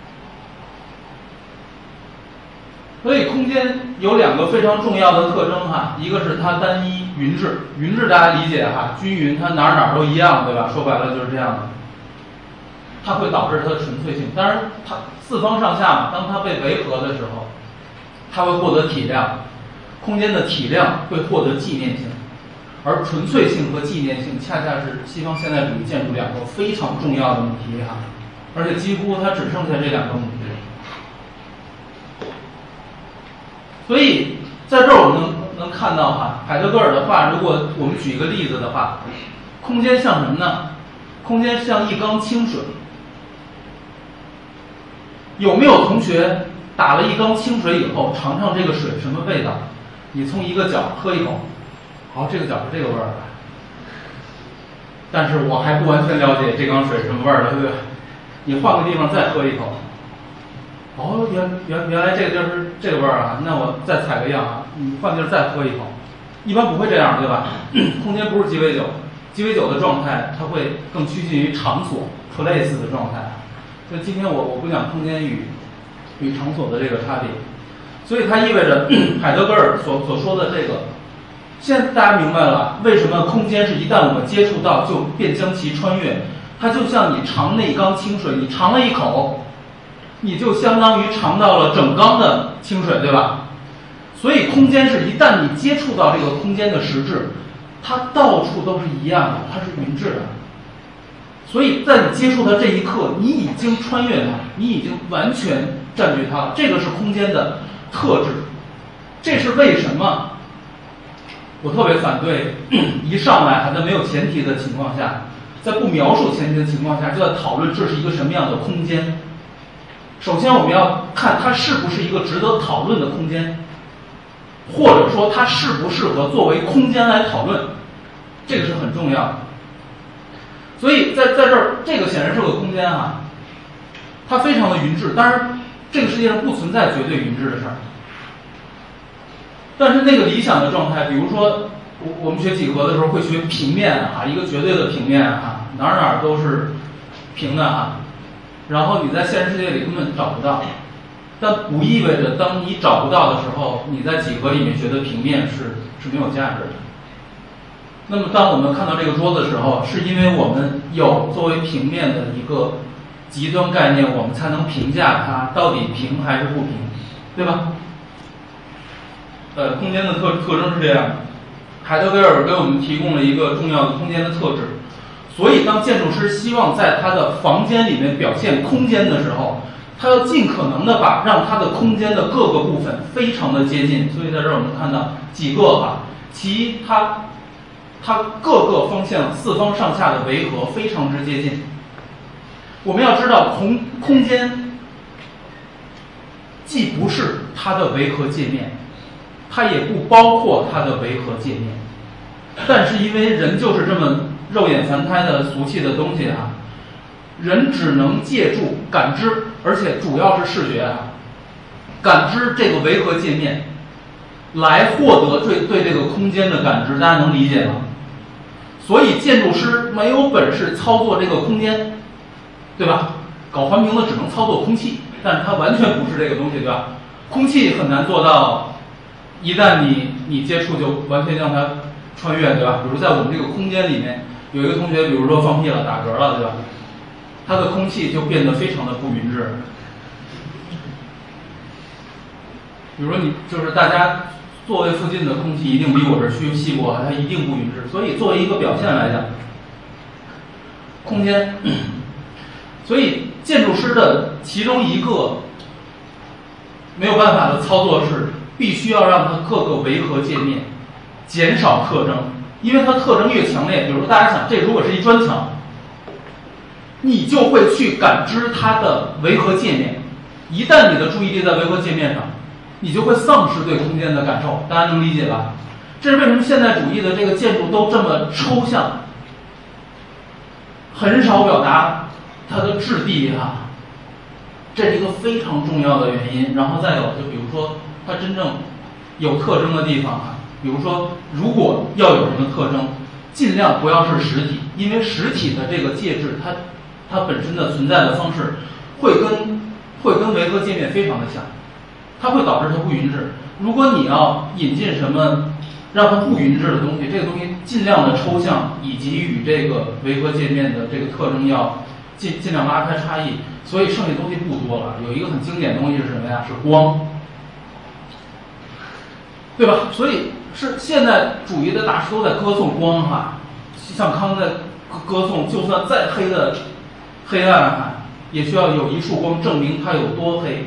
所以空间有两个非常重要的特征哈，一个是它单一匀质，匀质大家理解哈，均匀，它哪都一样，对吧？说白了就是这样的。它会导致它的纯粹性。当然，它四方上下嘛，当它被维和的时候，它会获得体量，空间的体量会获得纪念性，而纯粹性和纪念性恰恰是西方现代主义建筑两个非常重要的母题哈，而且几乎它只剩下这两个母题。所以在这儿我们能看到哈，海德格尔的话，如果我们举一个例子的话，空间像什么呢？空间像一缸清水。有没有同学打了一缸清水以后，尝尝这个水什么味道？你从一个角喝一口，好，这个角是这个味儿。但是我还不完全了解这缸水什么味儿的，对不对？你换个地方再喝一口，哦，原来这个就是这个味儿啊，那我再采个样啊，你换地儿再喝一口，一般不会这样，对吧？空间不是鸡尾酒，鸡尾酒的状态它会更趋近于场所 place 的状态。所以今天我不讲空间与场所的这个差别，所以它意味着海德格尔所说的这个，现在大家明白了为什么空间是一旦我们接触到就便将其穿越。 它就像你尝那缸清水，你尝了一口，你就相当于尝到了整缸的清水，对吧？所以空间是一旦你接触到这个空间的实质，它到处都是一样的，它是匀质的。所以在你接触它这一刻，你已经穿越它，你已经完全占据它了。这个是空间的特质，这是为什么我特别反对一上来还在没有前提的情况下，在不描述前提的情况下就在讨论这是一个什么样的空间。首先我们要看它是不是一个值得讨论的空间，或者说它适不适合作为空间来讨论，这个是很重要的。所以在这儿，这个显然是个空间啊，它非常的匀质。当然，这个世界上不存在绝对匀质的事儿。但是那个理想的状态，比如说我们学几何的时候会学平面啊，一个绝对的平面啊，哪儿都是平的啊。然后你在现实世界里根本找不到，但不意味着当你找不到的时候，你在几何里面学的平面是没有价值的。那么当我们看到这个桌子的时候，是因为我们有作为平面的一个极端概念，我们才能评价它到底平还是不平，对吧？空间的特征是这样的，海德格尔给我们提供了一个重要的空间的特质。所以当建筑师希望在他的房间里面表现空间的时候，他要尽可能的让他的空间的各个部分非常的接近。所以在这儿我们看到几个其它各个方向四方上下的维和非常之接近。我们要知道空间既不是它的维和界面，它也不包括它的维和界面，但是因为人就是这么肉眼凡胎的俗气的东西啊，人只能借助感知，而且主要是视觉感知这个维和界面，来获得对这个空间的感知。大家能理解吗？所以建筑师没有本事操作这个空间，对吧？搞环评的只能操作空气，但是它完全不是这个东西，对吧？空气很难做到，一旦你接触就完全让它穿越，对吧？比如在我们这个空间里面，有一个同学，比如说放屁了、打嗝了，对吧？它的空气就变得非常的不匀质。比如说你就是大家座位附近的空气一定比我这儿稀薄，它一定不匀质。所以作为一个表现来讲，空间，所以建筑师的其中一个没有办法的操作是，必须要让它各个维和界面减少特征，因为它特征越强烈，比如说大家想，这如果是一砖墙，你就会去感知它的维和界面。一旦你的注意力在维和界面上，你就会丧失对空间的感受。大家能理解吧？这是为什么现代主义的这个建筑都这么抽象，很少表达它的质地这是一个非常重要的原因。然后再有，就比如说它真正有特征的地方比如说如果要有什么特征，尽量不要是实体，因为实体的这个介质它本身的存在的方式会跟维和界面非常的像，它会导致它不匀质。如果你要引进什么让它不匀质的东西，这个东西尽量的抽象，以及与这个维和界面的这个特征要尽量拉开差异，所以剩下东西不多了。有一个很经典的东西是什么呀？是光，对吧？所以是现代主义的大师都在歌颂光像康在歌颂，就算再黑的黑暗也需要有一束光证明它有多黑。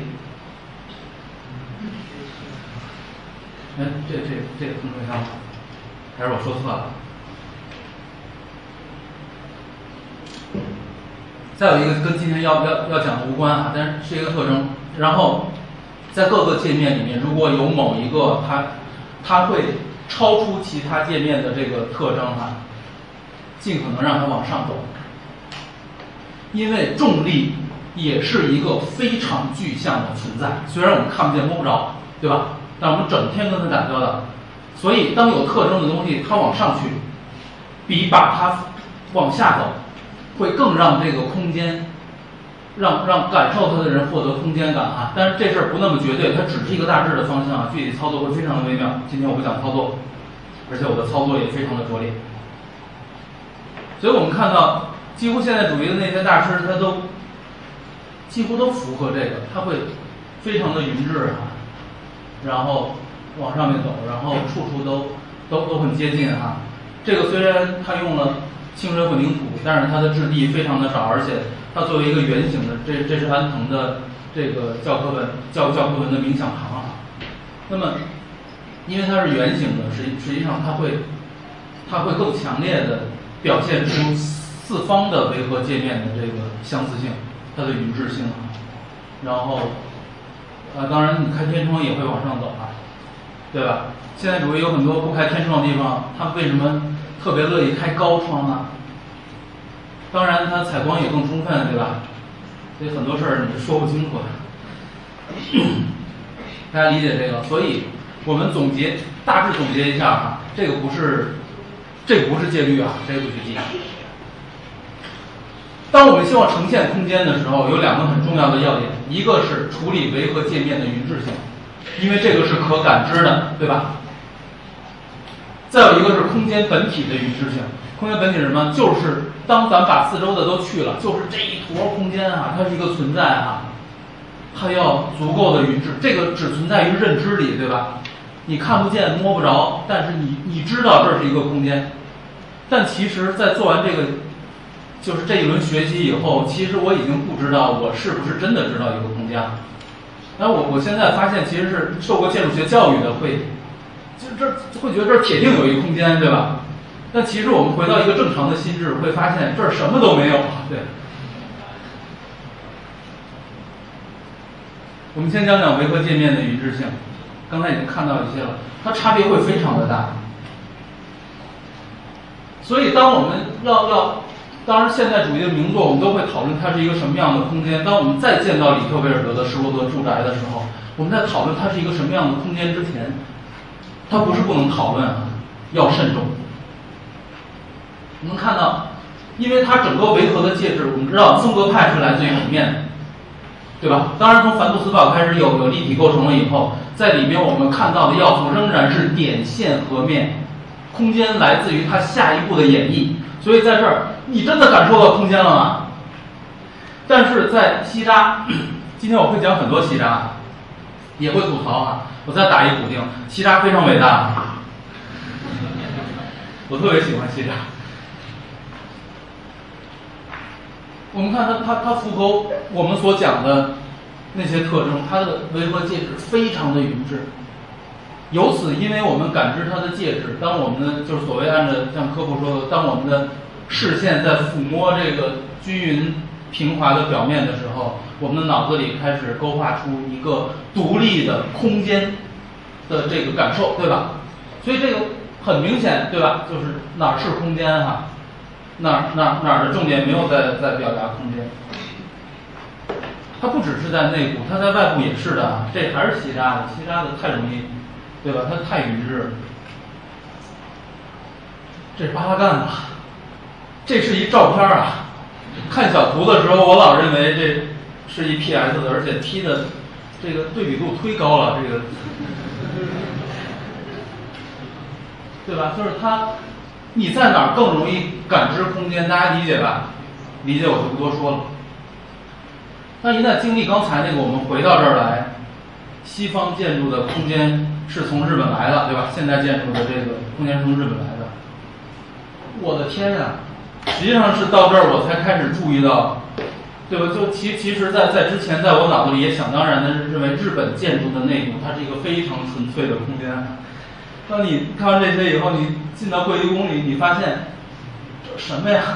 这个同学上还是我说错了。再有一个跟今天要讲的无关但是一个特征。然后在各个界面里面，如果有某一个它会超出其他界面的这个特征尽可能让它往上走，因为重力也是一个非常具象的存在，虽然我们看不见摸不着，对吧？但我们整天跟它打交道。所以当有特征的东西它往上去，比把它往下走会更让这个空间让感受它的人获得空间感但是这事儿不那么绝对，它只是一个大致的方向具体操作会非常的微妙。今天我不讲操作，而且我的操作也非常的拙劣。所以我们看到几乎现代主义的那些大师，他都几乎都符合这个，他会非常的匀质啊，然后往上面走，然后处处都很接近哈。这个虽然他用了清水混凝土，但是它的质地非常的少，而且它作为一个圆形的，这是安藤的这个教科文的冥想堂啊。那么，因为它是圆形的，实际上它会更强烈的表现出四方的维和界面的这个相似性，它的匀质性啊。然后，当然你开天窗也会往上走啊，对吧？现代主义有很多不开天窗的地方，他们为什么特别乐意开高窗啊？当然，它采光也更充分，对吧？所以很多事儿你说不清楚的。大家理解这个，所以我们大致总结一下啊，这个不是戒律啊，这个不许记。当我们希望呈现空间的时候，有两个很重要的要点，一个是处理维和界面的匀质性，因为这个是可感知的，对吧？再有一个是空间本体的匀质性。空间本体是什么？就是当咱把四周的都去了，就是这一坨空间啊，它是一个存在啊，它要足够的匀质。这个只存在于认知里，对吧？你看不见摸不着，但是你知道这是一个空间。但其实在做完这个就是这一轮学习以后，其实我已经不知道我是不是真的知道一个空间了。然后我现在发现，其实是受过建筑学教育的会觉得这儿铁定有一个空间，对吧？但其实我们回到一个正常的心智，会发现这儿什么都没有。对。我们先讲讲维和界面的匀质性，刚才已经看到一些了，它差别会非常的大。所以当我们当然现代主义的名作我们都会讨论它是一个什么样的空间。当我们再见到里特维尔德的施罗德住宅的时候，我们在讨论它是一个什么样的空间之前，它不是不能讨论啊，要慎重。我们看到，因为它整个维和的介质，我们知道风格派是来自于平面的，对吧？当然从凡杜斯堡开始有立体构成了以后，在里面我们看到的要素仍然是点线和面，空间来自于它下一步的演绎。所以在这儿，你真的感受到空间了吗？但是在西扎，今天我会讲很多西扎，也会吐槽啊。我再打一补丁，西扎非常伟大，我特别喜欢西扎。我们看它符合我们所讲的那些特征，它的维和介质非常的匀质。由此，因为我们感知它的介质，当我们的就是所谓按照像科普说的，当我们的视线在抚摸这个均匀平滑的表面的时候，我们的脑子里开始勾画出一个独立的空间的这个感受，对吧？所以这个很明显，对吧？就是哪儿是空间哈，哪儿的重点没有在表达空间。它不只是在内部，它在外部也是的啊。这还是西扎的，西扎的太容易，对吧？它太匀质了。这是巴拉干吧？这是一照片啊。看小图的时候，我老认为这是一 PS 的，而且踢的这个对比度忒高了，这个，对吧？就是它，你在哪儿更容易感知空间？大家理解吧？理解我就不多说了。那一旦经历刚才那个，我们回到这儿来，西方建筑的空间是从日本来的，对吧？现代建筑的这个空间是从日本来的。我的天呀！实际上是到这儿我才开始注意到，对吧？就其实在之前，在我脑子里也想当然的认为日本建筑的内部它是一个非常纯粹的空间。当你看完这些以后，你进到会议宫里，你发现这什么呀？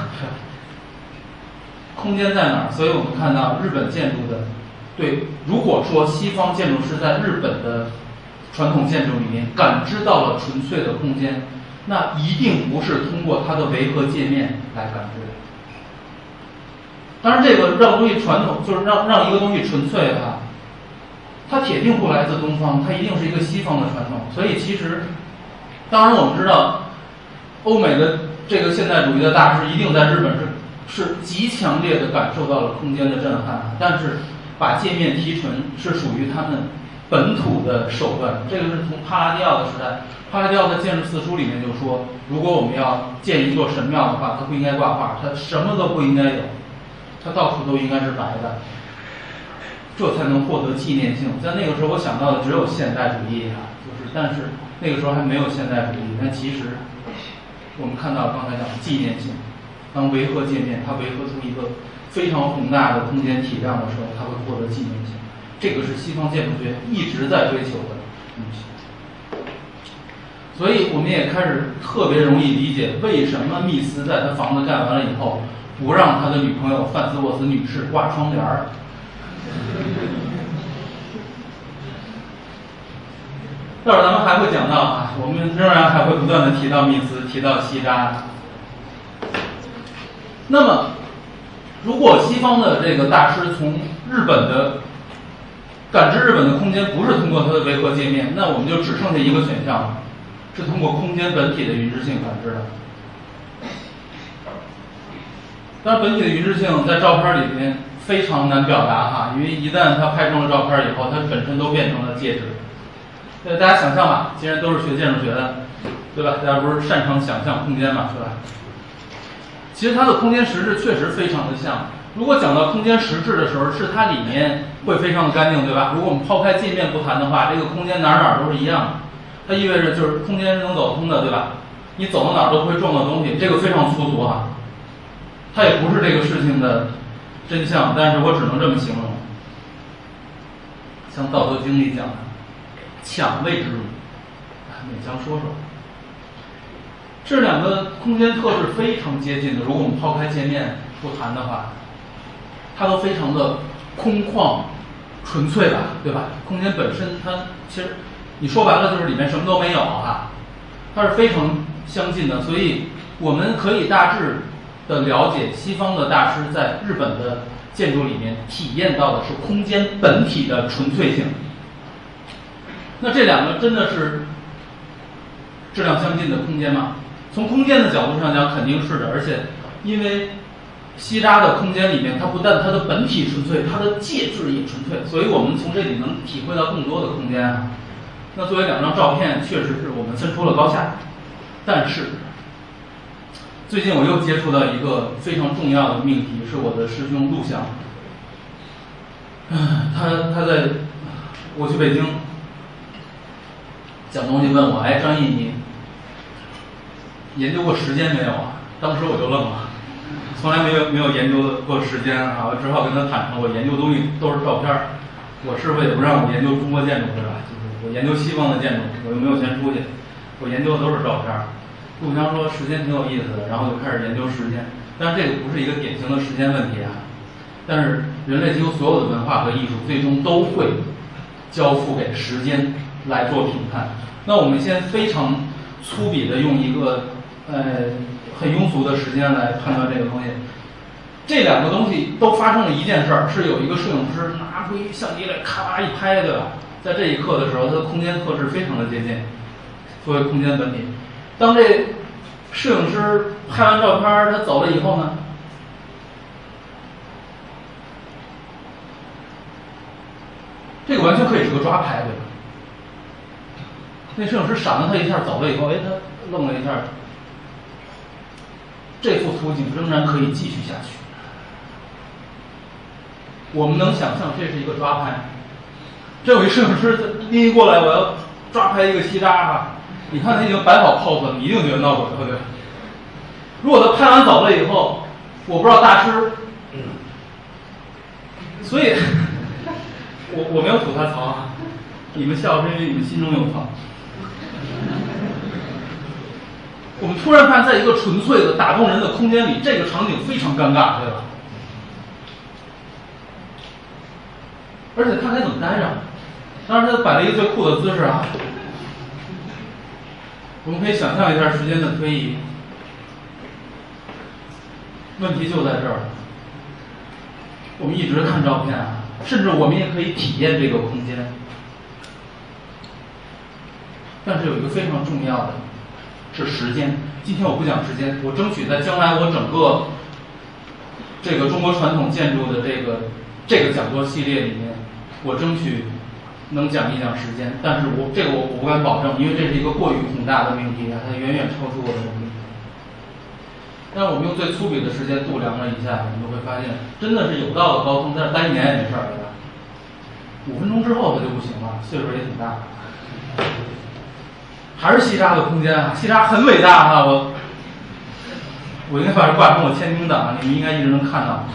空间在哪儿？所以我们看到日本建筑的，对，如果说西方建筑师在日本的传统建筑里面感知到了纯粹的空间，那一定不是通过它的维和界面来感知的。当然，这个让东西传统，就是让一个东西纯粹哈，它铁定不来自东方，它一定是一个西方的传统。所以其实，当然我们知道，欧美的这个现代主义的大师一定在日本是极强烈的感受到了空间的震撼，但是把界面提纯是属于他们本土的手段。这个是从帕拉第奥的时代，帕拉第奥的建筑四书里面就说，如果我们要建一座神庙的话，它不应该挂画，它什么都不应该有，它到处都应该是白的，这才能获得纪念性。在那个时候，我想到的只有现代主义啊，但是那个时候还没有现代主义。但其实我们看到刚才讲的纪念性，当维和界面它维和出一个非常宏大的空间体量的时候，它会获得纪念性。这个是西方建筑学一直在追求的东西。所以我们也开始特别容易理解为什么密斯在他房子盖完了以后，不让他的女朋友范斯沃斯女士挂窗帘儿。待会儿咱们还会讲到啊，我们仍然还会不断的提到密斯，提到西扎。那么，如果西方的这个大师从日本的感知日本的空间不是通过它的维和界面，那我们就只剩下一个选项了，是通过空间本体的匀质性感知的。当然，本体的匀质性在照片里面非常难表达哈，因为一旦它拍成了照片以后，它本身都变成了介质。大家想象吧，既然都是学建筑学的，对吧？大家不是擅长想象空间嘛，是吧？其实它的空间实质确实非常的像。如果讲到空间实质的时候，是它里面会非常的干净，对吧？如果我们抛开界面不谈的话，这个空间哪儿都是一样的，它意味着就是空间是能走通的，对吧？你走到哪儿都不会撞到东西，这个非常粗俗哈。它也不是这个事情的真相，但是我只能这么形容。像《道德经》里讲的“抢谓之辱”，勉强说说。这两个空间特质非常接近的，如果我们抛开界面不谈的话，它都非常的空旷、纯粹吧，对吧？空间本身它其实你说白了就是里面什么都没有啊，它是非常相近的，所以我们可以大致的了解西方的大师在日本的建筑里面体验到的是空间本体的纯粹性。那这两个真的是质量相近的空间吗？从空间的角度上讲，肯定是的。而且，因为西扎的空间里面，它不但它的本体纯粹，它的介质也纯粹，所以我们从这里能体会到更多的空间啊。那作为两张照片，确实是我们分出了高下。但是，最近我又接触到一个非常重要的命题，是我的师兄陆翔。他在我去北京讲东西，问我，哎，张毅，你研究过时间没有啊？当时我就愣了，从来没有研究过时间啊！我只好跟他坦诚，我研究东西都是照片儿。我师傅也不让我研究中国建筑，对吧？就是我研究西方的建筑，我又没有钱出去，我研究的都是照片儿。陆翔说时间挺有意思的，然后就开始研究时间。但是这个不是一个典型的时间问题啊。但是人类几乎所有的文化和艺术最终都会交付给时间来做评判。那我们先非常粗鄙的用一个很庸俗的时间来判断这个东西。这两个东西都发生了一件事儿，是有一个摄影师拿出一相机来咔吧一拍，对吧？在这一刻的时候，它的空间特质非常的接近，作为空间本体。当这摄影师拍完照片他走了以后呢，这个完全可以是个抓拍，对吧？那摄影师闪了他一下，走了以后，哎，他愣了一下，这幅图景仍然可以继续下去。我们能想象这是一个抓拍。这有一摄影师拎过来，我要抓拍一个西扎啊！你看他已经摆好 pose 了，你一定觉得闹鬼，对不对？如果他拍完走了以后，我不知道大师，所以我没有吐他槽，你们笑是因为你们心中有槽。我们突然发现，在一个纯粹的打动人的空间里，这个场景非常尴尬，对吧？而且他该怎么待着？当然，他摆了一个最酷的姿势啊。我们可以想象一下时间的推移。问题就在这儿，我们一直看照片啊，甚至我们也可以体验这个空间。但是有一个非常重要的是时间。今天我不讲时间，我争取在将来我整个这个中国传统建筑的这个讲座系列里面，我争取能讲一讲时间，但是我不敢保证，因为这是一个过于宏大的命题啊，它远远超出我的能力。但是我们用最粗鄙的时间度量了一下，我们就会发现，真的是有道的高通，但是待1年也没事儿，对吧？5分钟之后他就不行了，岁数也挺大。还是西沙的空间啊，西沙很伟大啊，我应该把它挂成我签名档，你们应该一直能看到。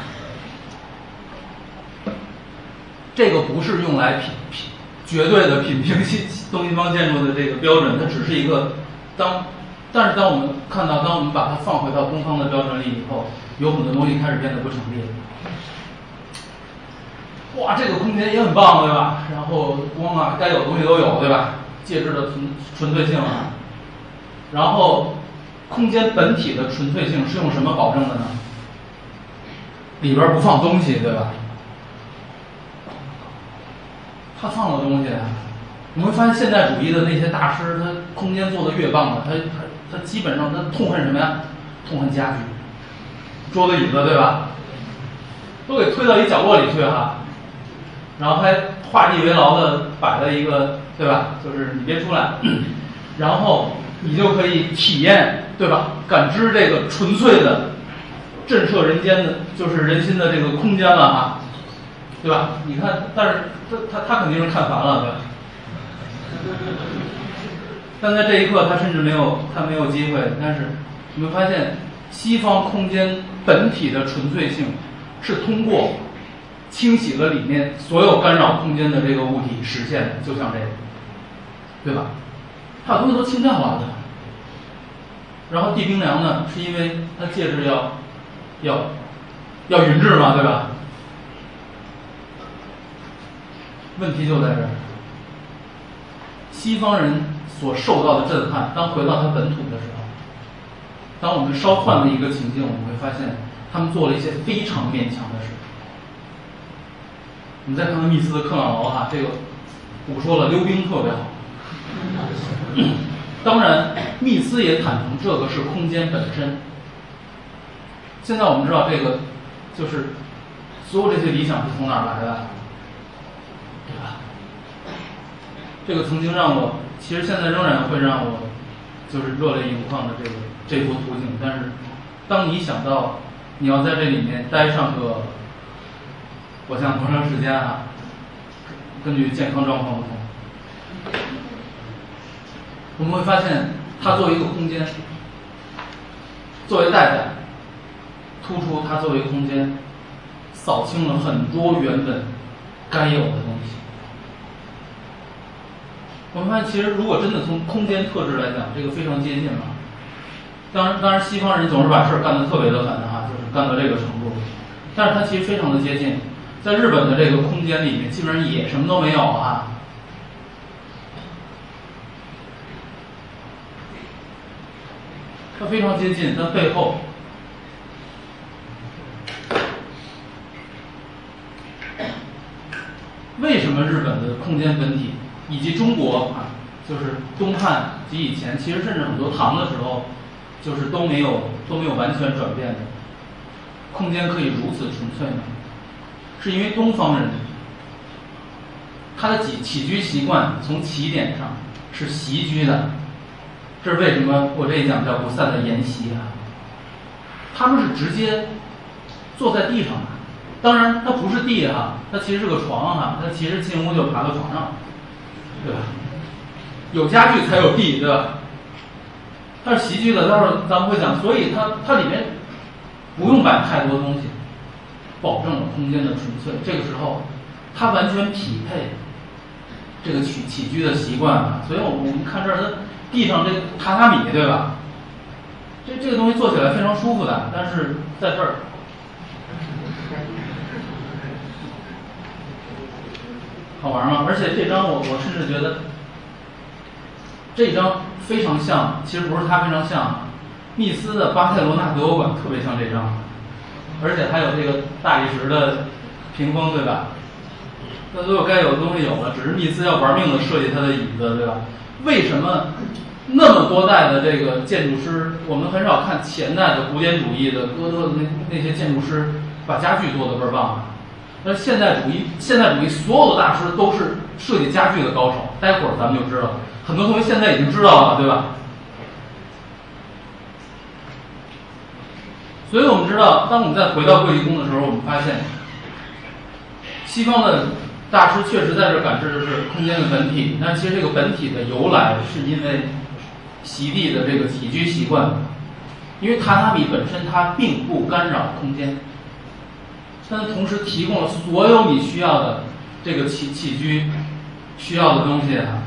这个不是用来绝对的品评东西方建筑的这个标准，它只是一个但是当我们看到，当我们把它放回到东方的标准里以后，有很多东西开始变得不成立了。哇，这个空间也很棒，对吧？然后光啊，该有的东西都有，对吧？介质的纯粹性啊，然后空间本体的纯粹性是用什么保证的呢？里边不放东西，对吧？他放了东西，你会发现现代主义的那些大师，他空间做得越棒的，他基本上他痛恨什么呀？痛恨家具，桌子椅子，对吧？都给推到一角落里去哈，然后还画地为牢的摆了一个，对吧？就是你别出来，然后你就可以体验，对吧？感知这个纯粹的震慑人间的，就是人心的这个空间了哈，对吧？你看，但是他肯定是看烦了，对吧？但在这一刻，他甚至没有机会。但是你会发现，西方空间本体的纯粹性是通过清洗了里面所有干扰空间的这个物体实现的，就像这个，对吧？它有东西都清掉了的。然后地冰凉呢，是因为它介质要匀质嘛，对吧？问题就在这儿。西方人所受到的震撼，当回到他本土的时候，当我们稍换了一个情境，我们会发现他们做了一些非常勉强的事。你再看看密斯的克朗楼哈，这个我说了，溜冰特别好。当然，密斯也坦诚这个是空间本身。现在我们知道这个就是所有这些理想是从哪儿来的，对吧？这个曾经让我，其实现在仍然会让我就是热泪盈眶的这幅图景。但是当你想到你要在这里面待上个我想多长时间啊，根据健康状况不同，我们会发现它作为一个空间，作为代价，突出它作为空间扫清了很多原本该有的东西。我们发现，其实如果真的从空间特质来讲，这个非常接近了。当然，西方人总是把事儿干得特别的狠哈，就是干到这个程度。但是它其实非常的接近。在日本的这个空间里面，基本上也什么都没有啊。它非常接近，但背后为什么日本的空间本体？以及中国啊，就是东汉及以前，其实甚至很多唐的时候，就是都没有完全转变的，空间可以如此纯粹呢？是因为东方人他的起居习惯从起点上是席居的，这是为什么我这一讲叫不散的沿袭啊？他们是直接坐在地上的，当然它不是地哈，它其实是个床哈，它其实进屋就爬到床上。对吧？有家具才有地，对吧？它是席居的，待会儿咱们会讲，所以它里面不用摆太多东西，保证了空间的纯粹。这个时候，它完全匹配这个起居的习惯啊。所以我们看这儿，它地上这个榻榻米，对吧？这个东西做起来非常舒服的，但是在这儿。好玩吗？而且这张我甚至觉得，这张非常像，其实不是它非常像，密斯的巴塞罗那德国馆特别像这张，而且还有这个大理石的屏风，对吧？那所有该有的东西有了，只是密斯要玩命的设计他的椅子，对吧？为什么那么多代的这个建筑师，我们很少看前代的古典主义的哥特的那些建筑师把家具做得倍儿棒？ 那现代主义所有的大师都是设计家具的高手，待会儿咱们就知道，很多同学现在已经知道了，对吧？所以我们知道，当我们再回到贵离宫的时候，我们发现，西方的大师确实在这感知的是空间的本体，但其实这个本体的由来是因为席地的这个起居习惯，因为榻榻米本身它并不干扰空间，但同时提供了所有你需要的这个起居需要的东西啊。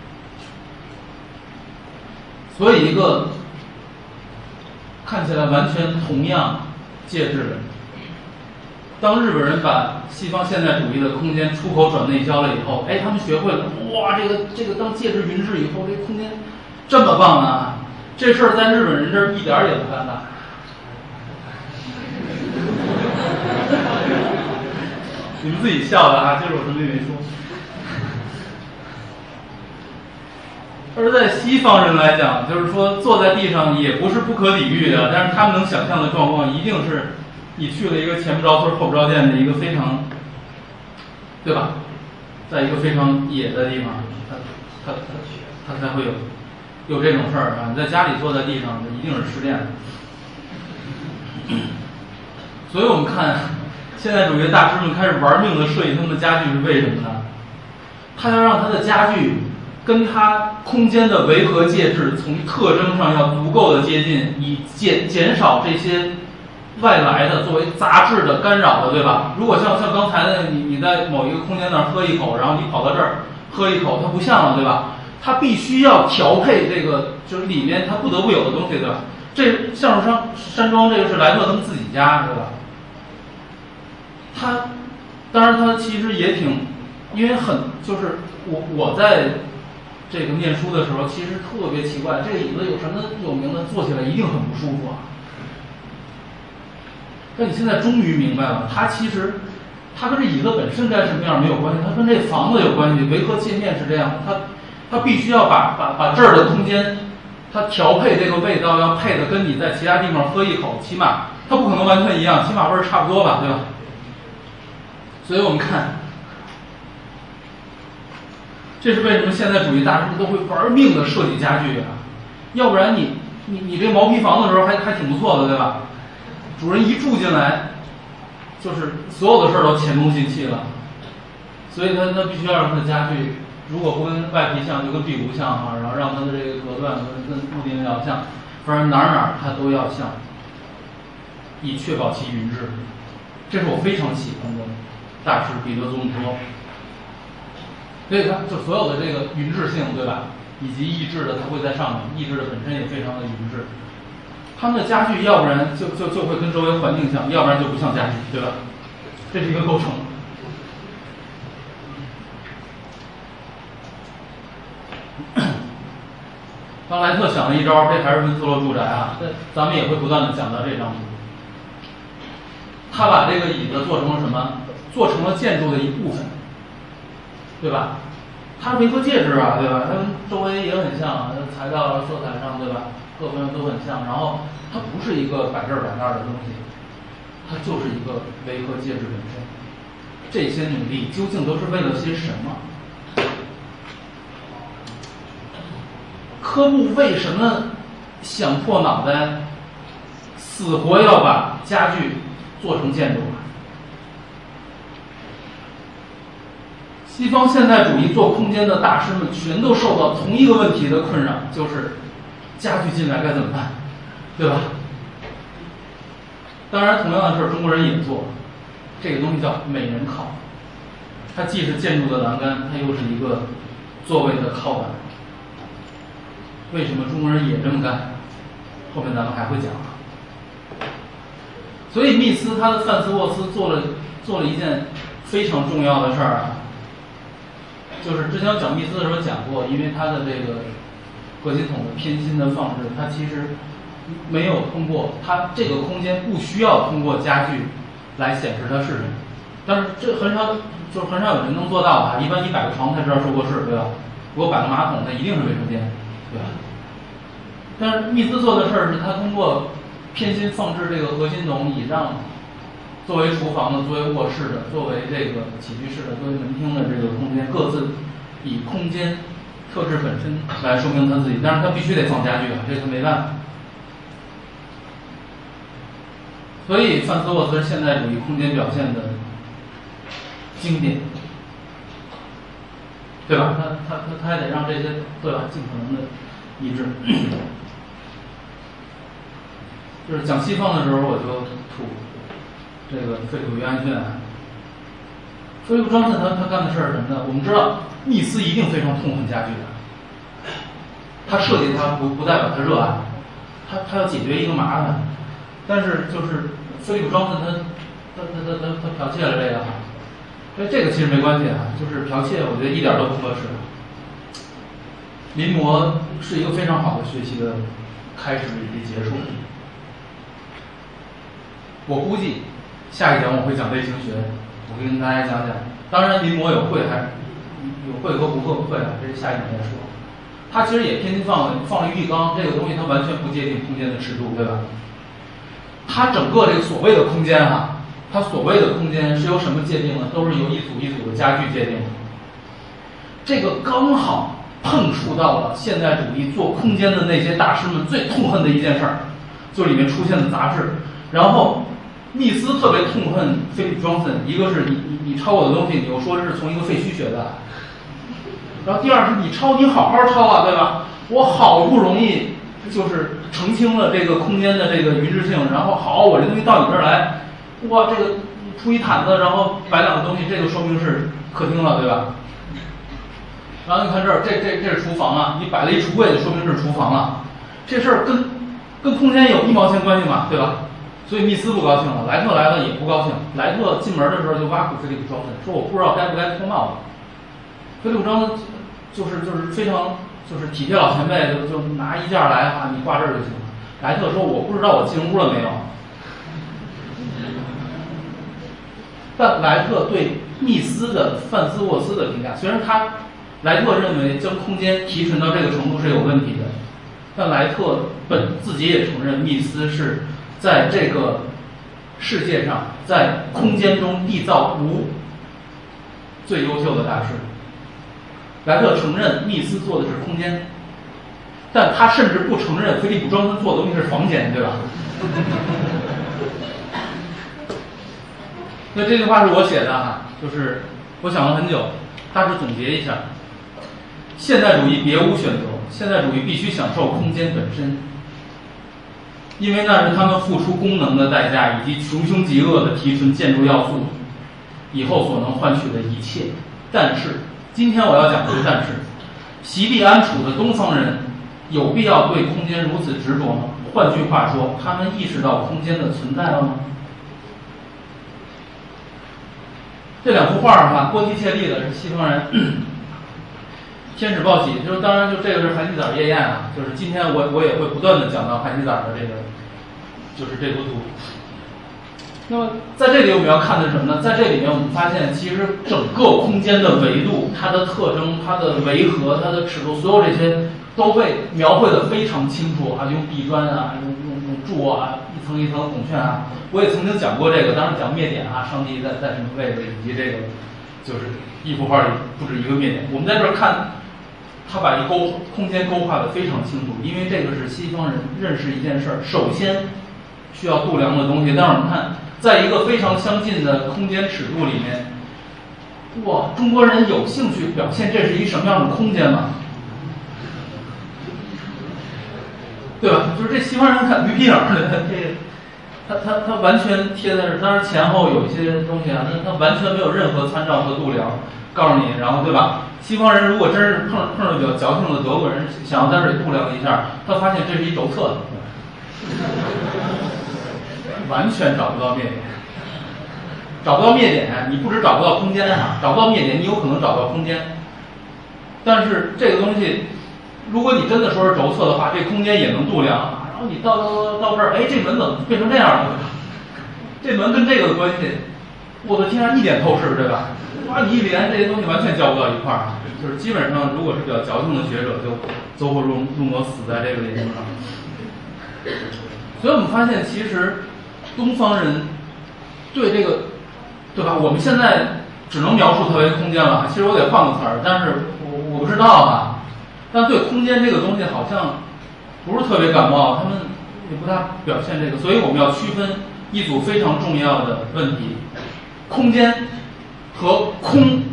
所以一个看起来完全同样介质的，当日本人把西方现代主义的空间出口转内销了以后，哎，他们学会了，哇，这个当介质匀质以后，这空间这么棒啊！这事儿在日本人这儿一点儿也不尴尬。你们自己笑的啊，就是我什么也没说。而在西方人来讲，就是说坐在地上也不是不可理喻的，但是他们能想象的状况一定是，你去了一个前不着村后不着店的一个非常，对吧？在一个非常野的地方，他才会有这种事儿啊！你在家里坐在地上，一定是失恋的。所以我们看现代主义的大师们开始玩命的设计他们的家具是为什么呢？他要让他的家具跟它空间的维和介质从特征上要足够的接近，以减少这些外来的作为杂质的干扰的，对吧？如果像刚才的你在某一个空间那儿喝一口，然后你跑到这儿喝一口，它不像了，对吧？它必须要调配这个就是里面它不得不有的东西，对吧？这橡树山庄这个是莱特他们自己家，对吧？当然他其实也挺，因为就是我在这个念书的时候，其实特别奇怪，这个椅子有什么有名的，坐起来一定很不舒服啊。但你现在终于明白了，它跟这椅子本身该什么样没有关系，它跟这房子有关系。维和界面是这样，它必须要把这儿的空间，它调配这个味道要配的跟你在其他地方喝一口，起码它不可能完全一样，起码味儿差不多吧，对吧？所以我们看，这是为什么现代主义大师们都会玩命的设计家具啊？要不然你这毛坯房的时候还挺不错的，对吧？主人一住进来，就是所有的事儿都前功尽弃了，所以他必须要让他的家具，如果不跟外皮像，就跟壁炉像啊，然后让他的这个隔断跟屋顶要像，不然哪儿它都要像，以确保其匀质。这是我非常喜欢的大师彼得祖姆说。所以它就所有的这个匀质性，对吧？以及意志的，它会在上面，意志的本身也非常的匀质。他们的家具要不然就会跟周围环境像，要不然就不像家具，对吧？这是一个构成。刚莱特想了一招，这还是温斯洛住宅啊，咱们也会不断的讲到这张图。他把这个椅子做成了什么？做成了建筑的一部分，对吧？它是维和介质啊，对吧？它跟周围也很像，材料、色彩上，对吧？各方面都很像。然后它不是一个摆这儿摆那儿的东西，它就是一个维和介质本身。这些努力究竟都是为了些什么？科布为什么想破脑袋，死活要把家具做成建筑？西方现代主义做空间的大师们全都受到同一个问题的困扰，就是家具进来该怎么办，对吧？当然，同样的事儿中国人也做，这个东西叫美人靠，它既是建筑的栏杆，它又是一个座位的靠板。为什么中国人也这么干？后面咱们还会讲。所以密斯他的范斯沃斯做了一件非常重要的事儿啊，就是之前我讲密斯的时候讲过，因为它的这个核心筒的偏心的放置，它其实没有通过它这个空间不需要通过家具来显示它是什么，但是这很少有人能做到啊。一般你摆个床才知道收过室，对吧？如果摆个马桶，那一定是卫生间，对吧？但是密斯做的事儿是他通过偏心放置这个核心筒，以让作为厨房的、作为卧室的、作为这个起居室的、作为门厅的这个空间，各自以空间特质本身来说明它自己，但是它必须得放家具啊，这个没办法。所以范斯沃斯是现代主义空间表现的经典，对吧？他还得让这些，对吧，尽可能的一致。就是讲西方的时候，我就吐这个菲利普·约翰逊啊。菲利普·庄森他干的事儿是什么呢？我们知道密斯一定非常痛恨家具的，他设计它不代表他热爱，他要解决一个麻烦。但是就是菲利普·庄森他剽窃了这个，所以这个其实没关系啊，就是剽窃我觉得一点都不合适。临摹是一个非常好的学习的开始以及结束。我估计下一讲我会讲类型学，我会跟大家讲讲。当然，临摹有会和不会啊，这是下一讲再说。它其实也偏心放了浴缸这个东西，它完全不界定空间的尺度，对吧？它整个这个所谓的空间啊，它所谓的空间是由什么界定呢？都是由一组一组的家具界定的。这个刚好碰触到了现代主义做空间的那些大师们最痛恨的一件事儿，就里面出现的杂志。然后密斯特别痛恨菲利普·庄森，一个是你抄我的东西，你又说是从一个废墟学的，然后第二是你抄你好好抄啊，对吧？我好不容易就是澄清了这个空间的这个一致性，然后好，我这东西到你这儿来，哇，这个铺一毯子，然后摆两个东西，这就说明是客厅了，对吧？然后你看这儿，这是厨房啊，你摆了一橱柜就说明是厨房了，这事儿跟空间有一毛钱关系嘛，对吧？所以密斯不高兴了，莱特来了也不高兴。莱特进门的时候就挖苦菲利普·庄森，说我不知道该不该脱帽子。菲利普·庄森就是非常就是体贴老前辈，就拿一件来啊，你挂这儿就行了。莱特说我不知道我进屋了没有。但莱特对密斯的范斯沃斯的评价，虽然莱特认为将空间提纯到这个程度是有问题的，但莱特自己也承认密斯是在这个世界上，在空间中缔造无最优秀的大师。莱特承认密斯做的是空间，但他甚至不承认菲利普·庄森做的东西是房间，对吧？那这句话是我写的哈，就是我想了很久，大致总结一下：现代主义别无选择，现代主义必须享受空间本身。因为那是他们付出功能的代价，以及穷凶极恶的提纯建筑要素以后所能换取的一切。但是，今天我要讲的是但是，席地安处的东方人有必要对空间如此执着吗？换句话说，他们意识到空间的存在了吗？这两幅画儿哈，波提切利的是西方人，天使报喜，就是当然就这个是韩熙载夜宴啊，就是今天我也会不断的讲到韩熙载的这个，就是这幅图。那么在这里我们要看的是什么呢？在这里面我们发现，其实整个空间的维度、它的特征、它的维和、它的尺度，所有这些都被描绘得非常清楚啊，用地砖啊，用柱啊，一层一层的孔雀啊。我也曾经讲过这个，当时讲灭点啊，上帝在什么位置，以及这个就是一幅画里不止一个灭点。我们在这儿看。他把空间勾画得非常清楚，因为这个是西方人认识一件事儿，首先需要度量的东西。但是我们看，在一个非常相近的空间尺度里面，哇，中国人有兴趣表现这是一什么样的空间吗？对吧？就是这西方人看驴皮影的，他完全贴在这儿，当然前后有一些东西啊，他完全没有任何参照和度量，告诉你，然后对吧？西方人如果真是碰着比较矫情的德国人，想要在这里度量一下，他发现这是一轴测的，完全找不到灭点。找不到灭点，你不止找不到空间啊，找不到灭点，你有可能找到空间。但是这个东西，如果你真的说是轴测的话，这空间也能度量啊。然后你到这儿，哎，这门怎么变成这样了？这门跟这个的关系，我的天啊，一点透视，对吧？哇，你一连这些东西完全交不到一块儿，就是基本上，如果是比较矫情的学者，就走火入魔，死在这个研究上。所以我们发现，其实东方人对这个，对吧？我们现在只能描述它为空间了。其实我得换个词儿，但是我不知道啊。但对空间这个东西好像不是特别感冒，他们也不大表现这个，所以我们要区分一组非常重要的问题：空间和空。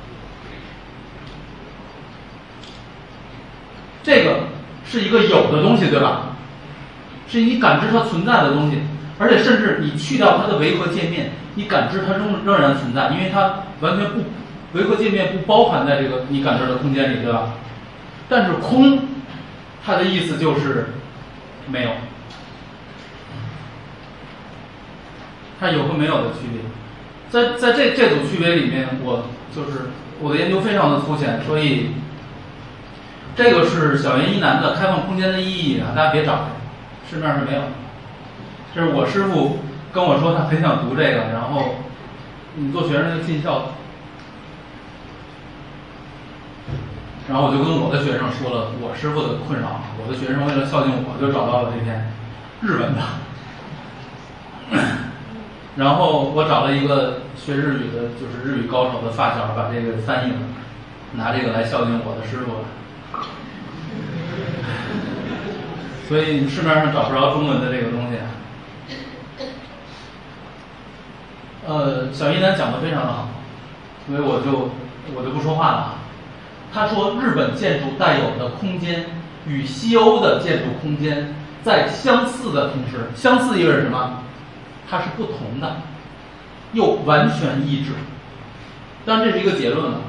这个是一个有的东西，对吧？是你感知它存在的东西，而且甚至你去掉它的维和界面，你感知它仍然存在，因为它完全不维和界面不包含在这个你感知的空间里，对吧？但是空，它的意思就是没有，它有和没有的区别。在这组区别里面，我的研究非常的粗浅，所以这个是小原一男的开放空间的意义啊，大家别找，市面上没有。这是我师傅跟我说他很想读这个，然后你做学生就尽孝。然后我就跟我的学生说了我师傅的困扰，我的学生为了孝敬我，就找到了这篇日文的。然后我找了一个学日语的，就是日语高手的发小，把这个翻译了，拿这个来孝敬我的师傅。所以市面上找不着中文的这个东西。小一男讲的非常的好，所以我就不说话了。他说，日本建筑带有的空间与西欧的建筑空间在相似的同时，相似意味着什么？它是不同的，又完全一致。当然这是一个结论了。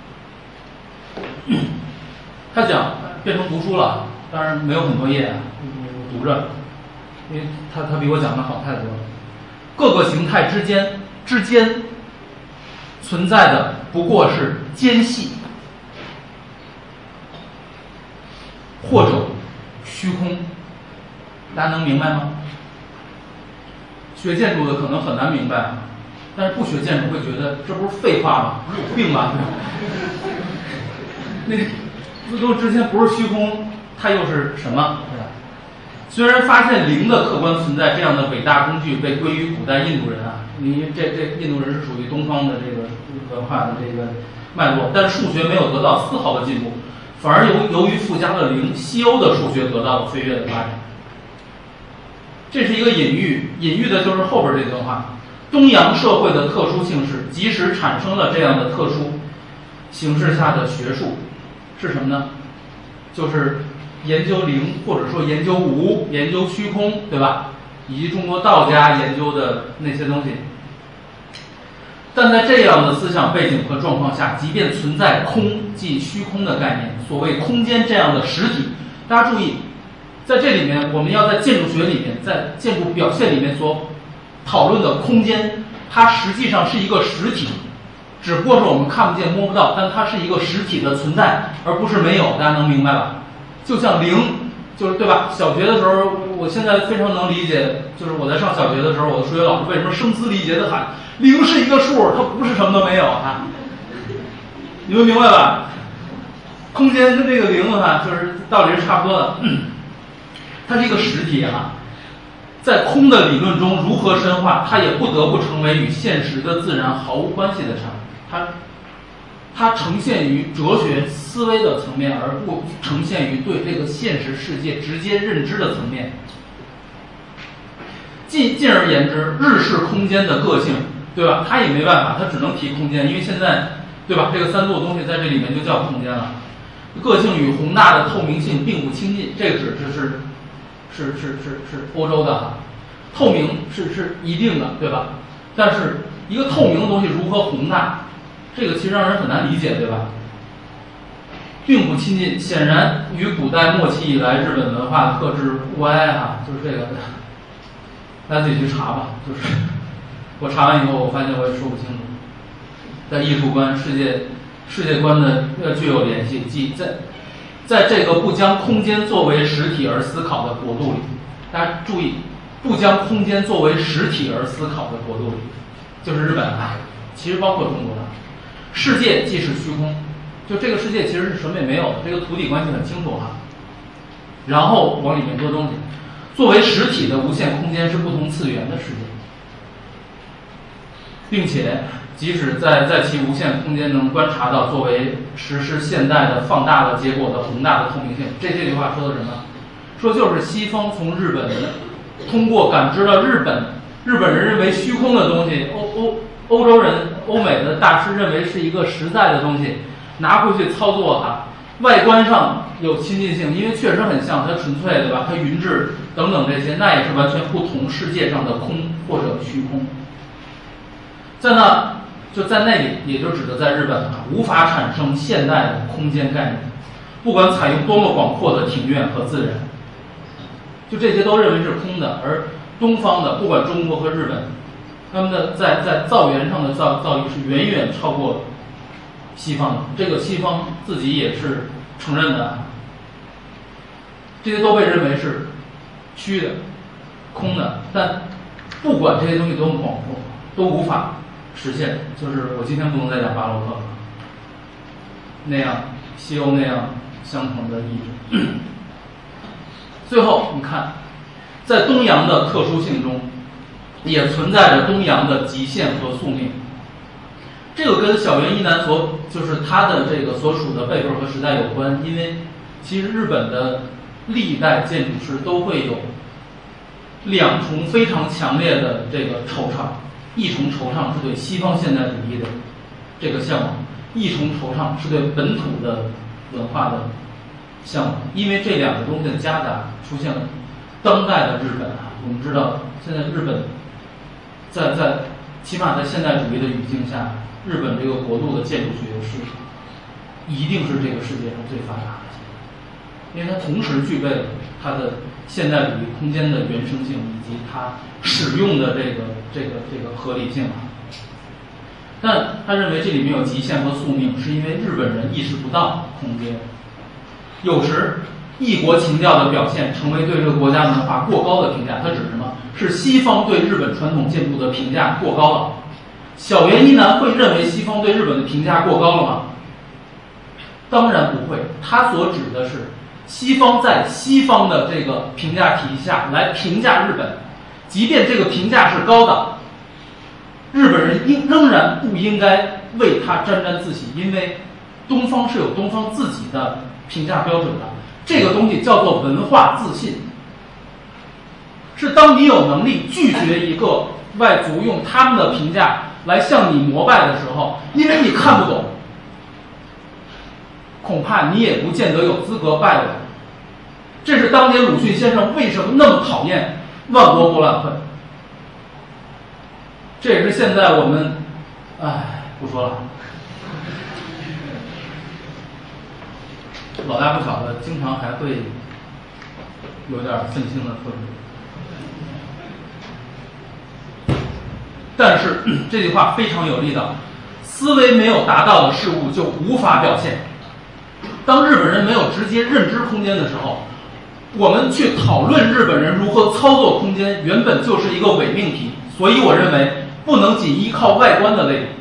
他讲变成读书了，当然没有很多页啊，我读着，因为他比我讲的好太多了。各个形态之间存在的不过是间隙或者虚空，大家能明白吗？学建筑的可能很难明白，但是不学建筑会觉得这不是废话吗？你有病吗？那自动之间不是虚空，它又是什么？对吧？虽然发现零的客观存在这样的伟大工具被归于古代印度人啊，因为这印度人是属于东方的这个文化的这个脉络，但数学没有得到丝毫的进步，反而由于附加了零，西欧的数学得到了飞跃的发展。这是一个隐喻的就是后边这段话：东洋社会的特殊性是，即使产生了这样的特殊形式下的学术，是什么呢？就是研究零，或者说研究无，研究虚空，对吧？以及中国道家研究的那些东西。但在这样的思想背景和状况下，即便存在空即虚空的概念，所谓空间这样的实体，大家注意，在这里面我们要在建筑学里面，在建筑表现里面所讨论的空间，它实际上是一个实体，只不过是我们看不见摸不到，但它是一个实体的存在，而不是没有，大家能明白吧？就像零，就是对吧？小学的时候，我现在非常能理解，就是我在上小学的时候，我的数学老师为什么声嘶力竭的喊零是一个数，它不是什么都没有啊，你们明白吧？空间跟这个零啊，就是道理是差不多的，它是一个实体啊，在空的理论中如何深化，它也不得不成为与现实的自然毫无关系的产物，它呈现于哲学思维的层面，而不呈现于对这个现实世界直接认知的层面。进而言之，日式空间的个性，对吧？它也没办法，它只能提空间，因为现在，对吧？这个三度的东西在这里面就叫空间了。个性与宏大的透明性并不亲近，这个指是欧洲的哈，透明是一定的，对吧？但是一个透明的东西如何宏大？这个其实让人很难理解，对吧？并不亲近，显然与古代末期以来日本文化特质互哀哈，就是这个，大家自己去查吧。就是我查完以后，我发现我也说不清楚，在艺术观、世界观的具有联系，即在这个不将空间作为实体而思考的国度里，大家注意，不将空间作为实体而思考的国度里，就是日本啊，其实包括中国的。世界即是虚空，就这个世界其实是什么也没有的，这个土地关系很清楚哈。然后往里面搁东西，作为实体的无限空间是不同次元的世界。 并且即使在其无限空间能观察到作为实施现代的放大的结果的宏大的透明性。这句话说的什么？说就是西方从日本通过感知了日本人认为虚空的东西，欧洲人欧美的大师认为是一个实在的东西，拿回去操作它，外观上有亲近性，因为确实很像，它纯粹对吧？它匀质等等这些，那也是完全不同世界上的空或者虚空。在那里，也就指的在日本无法产生现代的空间概念，不管采用多么广阔的庭院和自然，就这些都认为是空的。而东方的，不管中国和日本，他们的在造园上的造诣是远远超过西方的，这个西方自己也是承认的。这些都被认为是虚的、空的，但不管这些东西多么广阔，都无法实现。就是我今天不能再讲巴洛克了，那样西欧那样相同的意志。最后你看，在东洋的特殊性中，也存在着东洋的极限和宿命。这个跟小渊一男就是他的这个所属的辈分和时代有关，因为其实日本的历代建筑师都会有两重非常强烈的这个惆怅，一重惆怅是对西方现代主义的这个向往，一重惆怅是对本土的文化的向往。因为这两个东西的夹杂，出现了当代的日本啊。我们知道现在日本在起码在现代主义的语境下，日本这个国度的建筑学是一定是这个世界上最发达的，因为它同时具备了它的现代主义空间的原生性以及它使用的这个合理性。但他认为这里面有极限和宿命，是因为日本人意识不到空间。有时异国情调的表现成为对这个国家文化过高的评价，它指什么？是西方对日本传统建筑的评价过高了。小渊一男会认为西方对日本的评价过高了吗？当然不会，他所指的是西方在西方的这个评价体系下来评价日本，即便这个评价是高的，日本人仍然不应该为他沾沾自喜，因为东方是有东方自己的评价标准的。这个东西叫做文化自信，是当你有能力拒绝一个外族用他们的评价来向你膜拜的时候，因为你看不懂，恐怕你也不见得有资格拜我。这是当年鲁迅先生为什么那么讨厌万国博览会。这也是现在我们，不说了，老大不小的，经常还会有点愤青的特质。但是这句话非常有力的，思维没有达到的事物就无法表现。当日本人没有直接认知空间的时候，我们去讨论日本人如何操作空间，原本就是一个伪命题。所以我认为不能仅依靠外观的类比。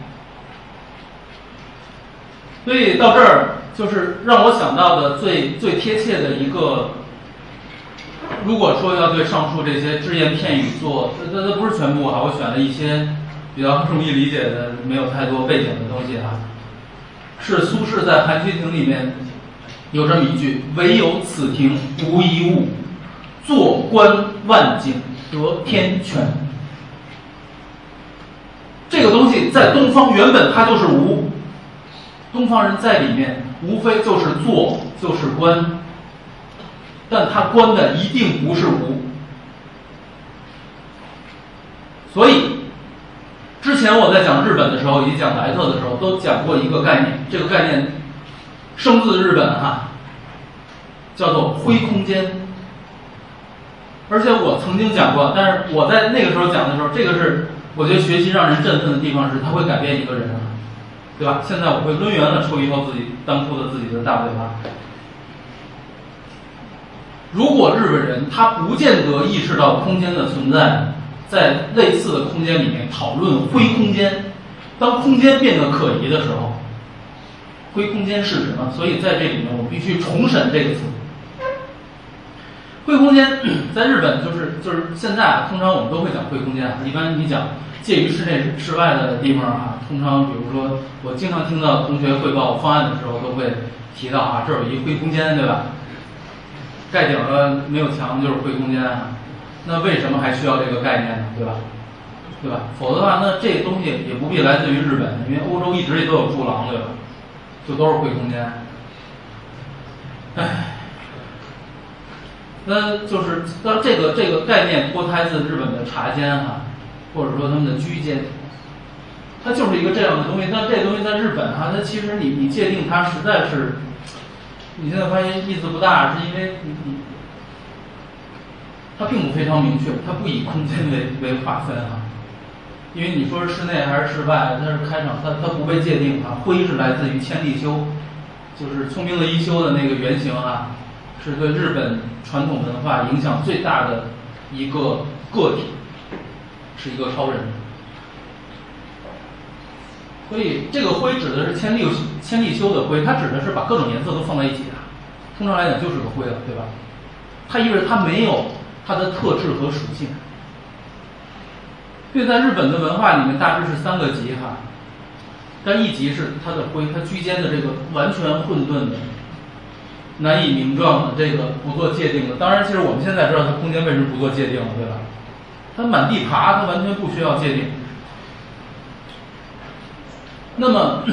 所以到这儿就是让我想到的最贴切的一个，如果说要对上述这些只言片语做，这不是全部我选了一些比较容易理解的，没有太多背景的东西是苏轼在《韩徐亭》里面有这么一句：“唯有此亭无一物，坐观万景得天泉。”这个东西在东方原本它就是无，东方人在里面无非就是坐就是观，但他观的一定不是无。所以之前我在讲日本的时候以及讲莱特的时候都讲过一个概念，这个概念生自日本叫做灰空间。而且我曾经讲过，但是我在那个时候讲的时候，这个是我觉得学习让人振奋的地方，是它会改变一个人对吧？现在我会抡圆了抽一口自己当初的自己的大嘴巴。如果日本人他不见得意识到空间的存在，在类似的空间里面讨论灰空间，当空间变得可疑的时候，灰空间是什么？所以在这里面我必须重审这个词。灰空空间在日本就是现在啊，通常我们都会讲灰空间啊。一般你讲介于室内室外的地方啊，通常比如说我经常听到同学汇报方案的时候都会提到啊，这有一灰空间，对吧？盖顶了没有墙就是灰空间啊。那为什么还需要这个概念呢？对吧？对吧？否则的话，那这个东西也不必来自于日本，因为欧洲一直也都有柱廊，对吧？就都是灰空间。唉，那就是当这个概念脱胎自日本的茶间哈，或者说他们的居间，它就是一个这样的东西。但这东西在日本哈，它其实你界定它实在是，你现在发现意思不大，是因为它并不非常明确，它不以空间为划分哈。因为你说是室内还是室外，它是开场，它不被界定啊。灰是来自于千利休，就是聪明的一休的那个原型啊，是对日本传统文化影响最大的一个个体，是一个超人。所以这个灰指的是千利休的灰，它指的是把各种颜色都放在一起的，通常来讲就是个灰了，对吧？它意味着它没有它的特质和属性。对，在日本的文化里面，大致是3个级哈。但一级是它的灰，它居间的这个完全混沌的、难以名状的这个不做界定的。当然，其实我们现在知道它空间为什么不做界定了，对吧？它满地爬，它完全不需要界定。那么，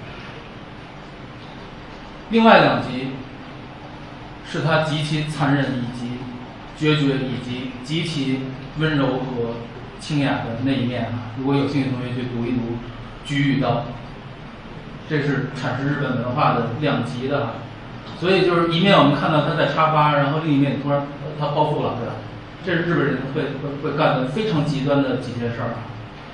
另外2级是它极其残忍以及决绝以及极其温柔和清雅的那一面啊。如果有兴趣的同学去读一读《居与道》，这是阐释日本文化的2级的。所以就是一面我们看到他在插花，然后另一面突然他剖腹了，对吧？这是日本人会干的非常极端的几件事儿啊。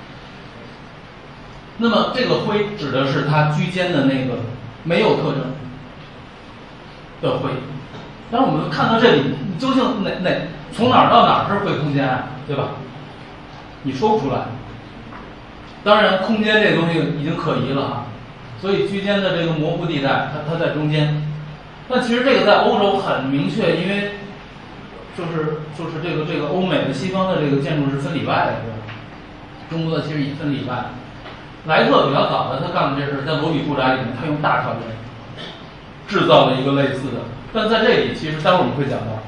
那么这个灰指的是它居间的那个没有特征的灰。当然我们看到这里，你究竟从哪儿到哪儿是灰空间啊，对吧？你说不出来。当然，空间这个东西已经可疑了啊，所以居间的这个模糊地带，它在中间。但其实这个在欧洲很明确，因为就是这个欧美的西方的这个建筑是分里外的，对吧？中国的其实也分里外。莱特比较早的，他干的这事，在罗比住宅里面，他用大条件制造了一个类似的。但在这里，其实待会儿我们会讲到，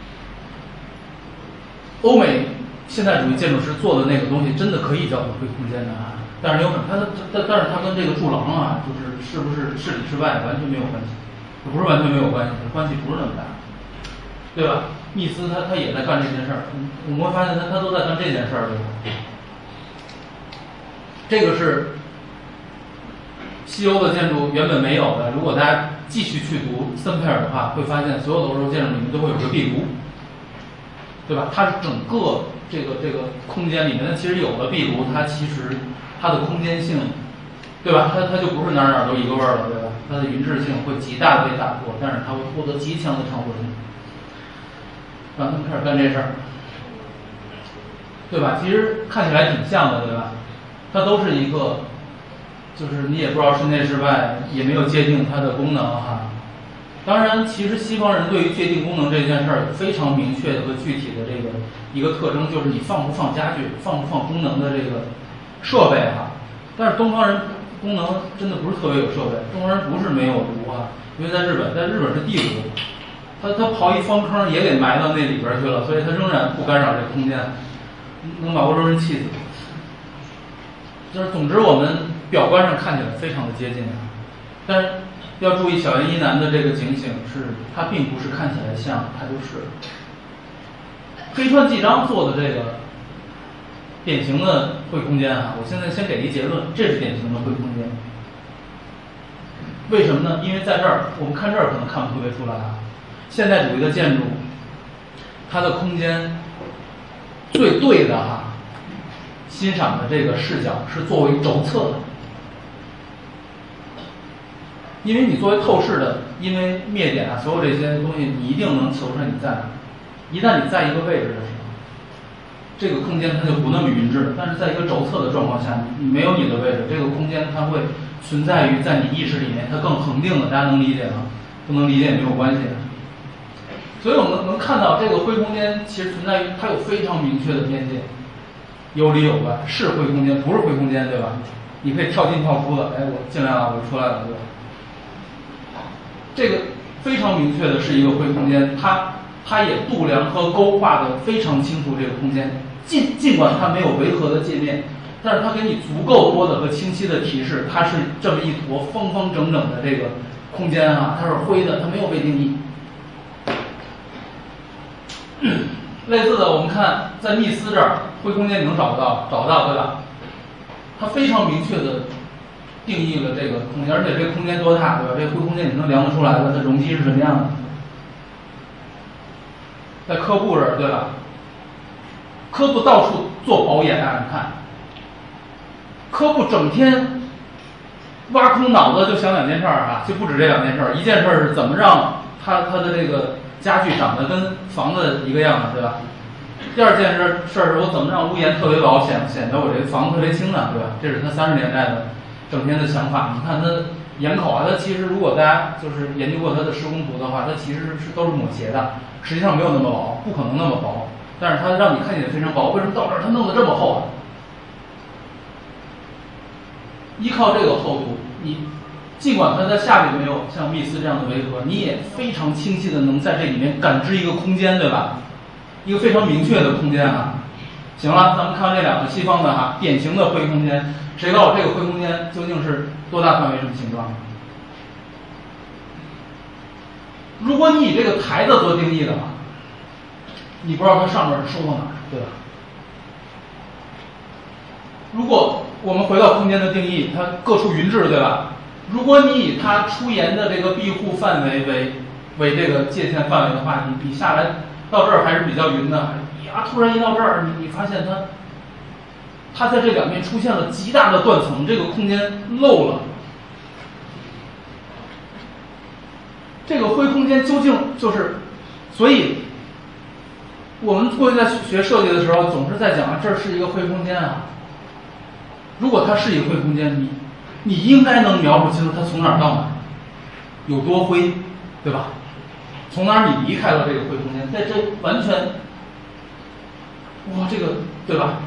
欧美现代主义建筑师做的那个东西，真的可以叫做灰空间的啊。但是有可能但是它跟这个柱廊啊，就是是不是室里室外完全没有关系，不是完全没有关系，关系不是那么大，对吧？密斯他也在干这件事儿，我们会发现他都在干这件事儿，对吧？这个是西欧的建筑原本没有的。如果大家继续去读森佩尔的话，会发现所有的欧洲建筑里面都会有个壁炉，对吧？它是整个这个空间里面，其实有了壁炉，它其实它的空间性，对吧？它就不是哪儿都一个味儿了，对吧？它的匀质性会极大的被打破，但是它会获得极强的长活性。让他们开始干这事儿，对吧？其实看起来挺像的，对吧？它都是一个，就是你也不知道室内室外，也没有界定它的功能哈。当然，其实西方人对于界定功能这件事儿有非常明确的和具体的这个一个特征，就是你放不放家具，放不放功能的这个设备哈。但是东方人功能真的不是特别有设备，东方人不是没有炉啊，因为在日本是地炉，他刨一方坑也给埋到那里边去了，所以他仍然不干扰这个空间，能把欧洲人气死。就是总之，我们表观上看起来非常的接近，但是要注意小原一男的这个警醒是，它并不是看起来像，它就是黑川纪章做的这个典型的灰空间啊。我现在先给一结论，这是典型的灰空间。为什么呢？因为在这儿，我们看这儿可能看不特别出来啊。现代主义的建筑，它的空间最对的哈。欣赏的这个视角是作为轴侧的，因为你作为透视的，因为灭点啊，所有这些东西，你一定能求出来你在哪。一旦你在一个位置的时候，这个空间它就不那么匀质。但是在一个轴侧的状况下，你没有你的位置，这个空间它会存在于在你意识里面，它更恒定的。大家能理解吗？不能理解也没有关系。 所以我们能看到这个灰空间其实存在于它有非常明确的边界，有里有外，是灰空间，不是灰空间，对吧？你可以跳进跳出的，哎，我进来了，我出来了，对吧？这个非常明确的是一个灰空间，它也度量和勾画的非常清楚这个空间，尽管它没有维和的界面，但是它给你足够多的和清晰的提示，它是这么一坨方方整整的这个空间啊，它是灰的，它没有被定义。类似的，我们看在密斯这儿，灰空间你能找不到，对吧？它非常明确的定义了这个空间，而且这个空间多大，对吧？这个灰空间你能量得出来的，它容积是什么样的？在科布这儿，对吧？科布到处做保演啊，你看，科布整天挖空脑子就想两件事啊，就不止这两件事。一件事是怎么让他的这个家具长得跟房子一个样子，对吧？第二件事是我怎么让屋檐特别薄，显得我这个房子特别轻呢，对吧？这是他30年代的整天的想法。你看他檐口啊，它其实如果大家就是研究过它的施工图的话，它其实都是抹斜的，实际上没有那么薄，不可能那么薄。但是它让你看起来非常薄，为什么到这儿它弄得这么厚啊？依靠这个厚度，你尽管它在下面没有像密斯这样的维和，你也非常清晰的能在这里面感知一个空间，对吧？一个非常明确的空间啊。行了，咱们看这两个西方的哈，典型的灰空间，谁告诉我这个灰空间究竟是多大范围、什么形状？如果你以这个台子做定义的话，你不知道它上面是收到哪儿，对吧？如果我们回到空间的定义，它各处匀质，对吧？如果你以它出檐的这个庇护范围为这个界限范围的话，你下来到这儿还是比较匀的。呀，突然一到这儿，你发现它在这两边出现了极大的断层，这个空间漏了。这个灰空间究竟就是，所以我们过去在学设计的时候，总是在讲啊，这是一个灰空间啊。如果它是一个灰空间，你应该能描述清楚它从哪儿到哪儿，有多灰，对吧？从哪儿你离开了这个灰空间，在这完全，哇，这个对吧？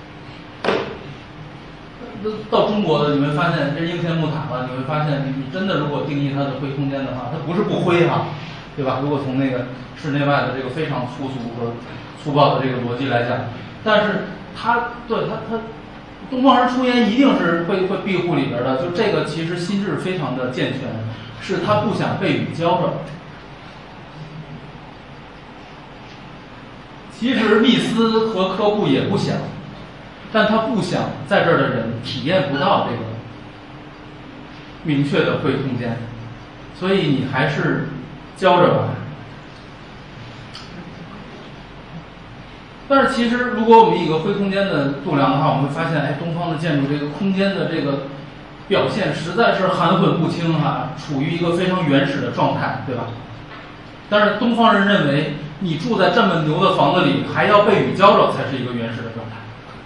到中国的你会发现，这是应天木塔了，你会发现你真的如果定义它的灰空间的话，它不是不灰哈，对吧？如果从那个室内外的这个非常粗俗和粗暴的这个逻辑来讲，但是它东方人出檐一定是会庇护里边的，就这个其实心智非常的健全，是他不想被雨浇着。其实密斯和科布也不想，但他不想在这儿的人体验不到这个明确的灰空间，所以你还是浇着吧。但是其实，如果我们以一个灰空间的度量的话，我们会发现，哎，东方的建筑这个空间的这个表现实在是含混不清哈，处于一个非常原始的状态，对吧？但是东方人认为，你住在这么牛的房子里，还要被雨浇着，才是一个原始的状态。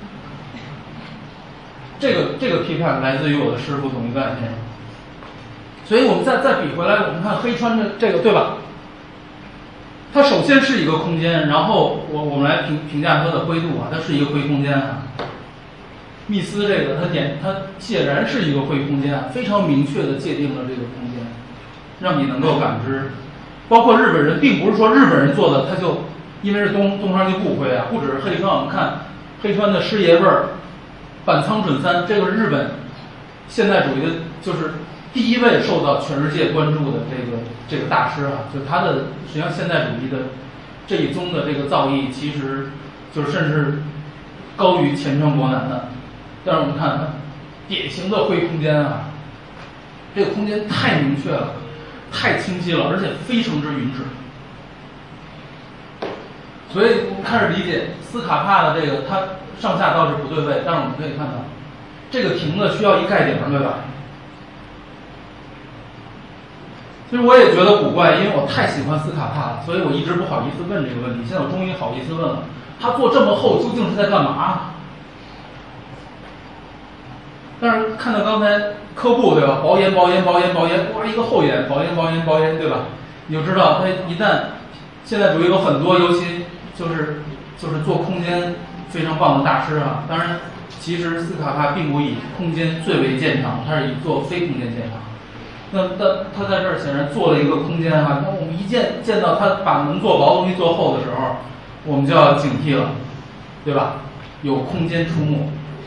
这个批判来自于我的师傅董一干先生。所以我们再比回来，我们看黑川这个，对吧？它首先是一个空间，然后我们来评价它的灰度啊，它是一个灰空间啊。密斯这个它显然是一个灰空间，非常明确的界定了这个空间，让你能够感知。包括日本人，并不是说日本人做的，他就因为是东方就不灰啊，不只是黑川，我们看黑川的师爷辈儿，板仓准三，这个是日本现代主义的，就是第一位受到全世界关注的这个大师啊，就他的实际上现代主义的这一宗的这个造诣，其实就是甚至高于前川博南的。但是我们看它典型的灰空间啊，这个空间太明确了，太清晰了，而且非常之匀质。所以我们开始理解斯卡帕的这个，它上下倒是不对位，但是我们可以看到，这个亭子需要一盖顶，对吧？其实我也觉得古怪，因为我太喜欢斯卡帕了，所以我一直不好意思问这个问题。现在我终于好意思问了，他做这么厚究竟是在干嘛？但是看到刚才科布对吧，薄檐，哇，一个厚檐，薄檐，对吧？你就知道它一旦现代主义有很多，尤其就是做空间非常棒的大师啊。当然，其实斯卡帕并不以空间最为见长，他是以做非空间见长。那他在这儿显然做了一个空间哈。那我们一见到他把能做薄的东西做厚的时候，我们就要警惕了，对吧？有空间出没。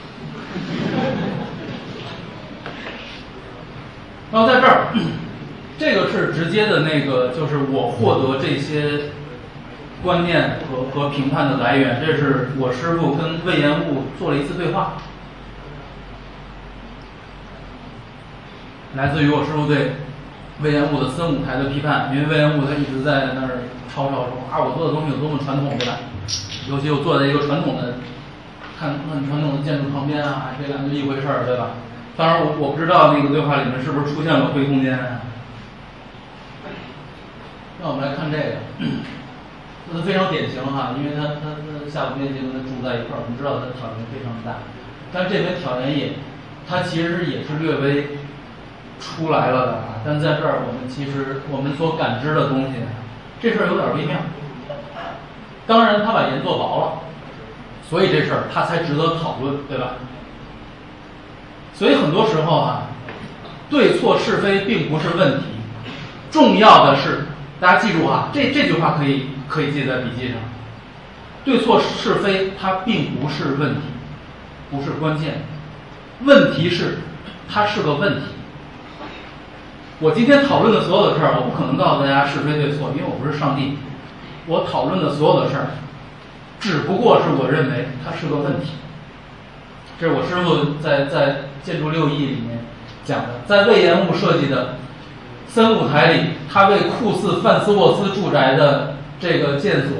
然后在这儿，这个是直接的那个，就是我获得这些观念和评判的来源。这是我师父跟魏延悟做了一次对话，来自于我师父对魏延悟的森武台的批判。因为魏延悟他一直在那儿吵说啊，我做的东西有多么传统，对吧？尤其我坐在一个传统的看传统的建筑旁边啊，这两个一回事儿，对吧？当然我不知道那个对话里面是不是出现了灰空间啊。那我们来看这个，这是非常典型哈，因为他下午面积跟他住在一块儿，我们知道他的挑言非常大，但这边挑言它其实也是略微出来了的啊。但在这儿我们所感知的东西，这事儿有点微妙。当然他把言做薄了，所以这事儿他才值得讨论，对吧？所以很多时候啊，对错是非并不是问题，重要的是大家记住啊，这句话可以记在笔记上。对错是非它并不是问题，不是关键，问题是它是个问题。我今天讨论的所有的事儿，我不可能告诉大家是非对错，因为我不是上帝。我讨论的所有的事儿，只不过是我认为它是个问题。这是我师父在建筑六艺里面讲的，在魏延悟设计的森武台里，他为酷似范斯沃斯住宅的这个建所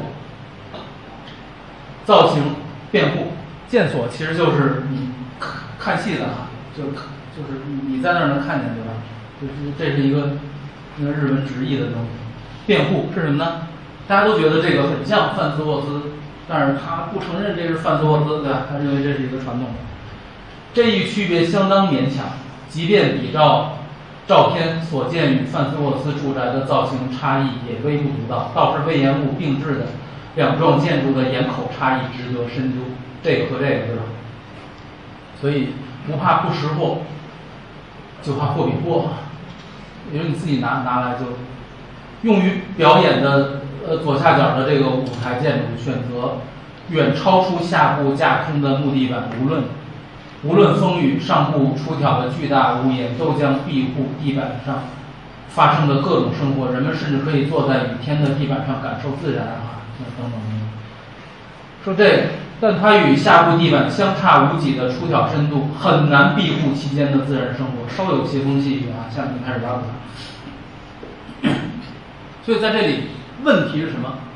造型辩护。建所其实就是你看戏的哈，就是你在那儿能看见，对吧？就是这是一个日文直译的东西。辩护是什么呢？大家都觉得这个很像范斯沃斯，但是他不承认这是范斯沃斯，对吧？他认为这是一个传统的。这一区别相当勉强，即便比照照片所见与范斯沃斯住宅的造型差异也微不足道，倒是魏延悟并置的两幢建筑的檐口差异值得深究。这个和这个，对吧？所以不怕不识货，就怕货比货。也就是你自己拿来就用于表演的左下角的这个舞台建筑，选择远超出下部架空的木地板，无论风雨，上部出挑的巨大屋檐都将庇护地板上发生的各种生活。人们甚至可以坐在雨天的地板上感受自然啊，等等。说这个，但它与下部地板相差无几的出挑深度，很难庇护其间的自然生活。稍有斜风细雨啊，下面开始拉垮。所以在这里，问题是什么？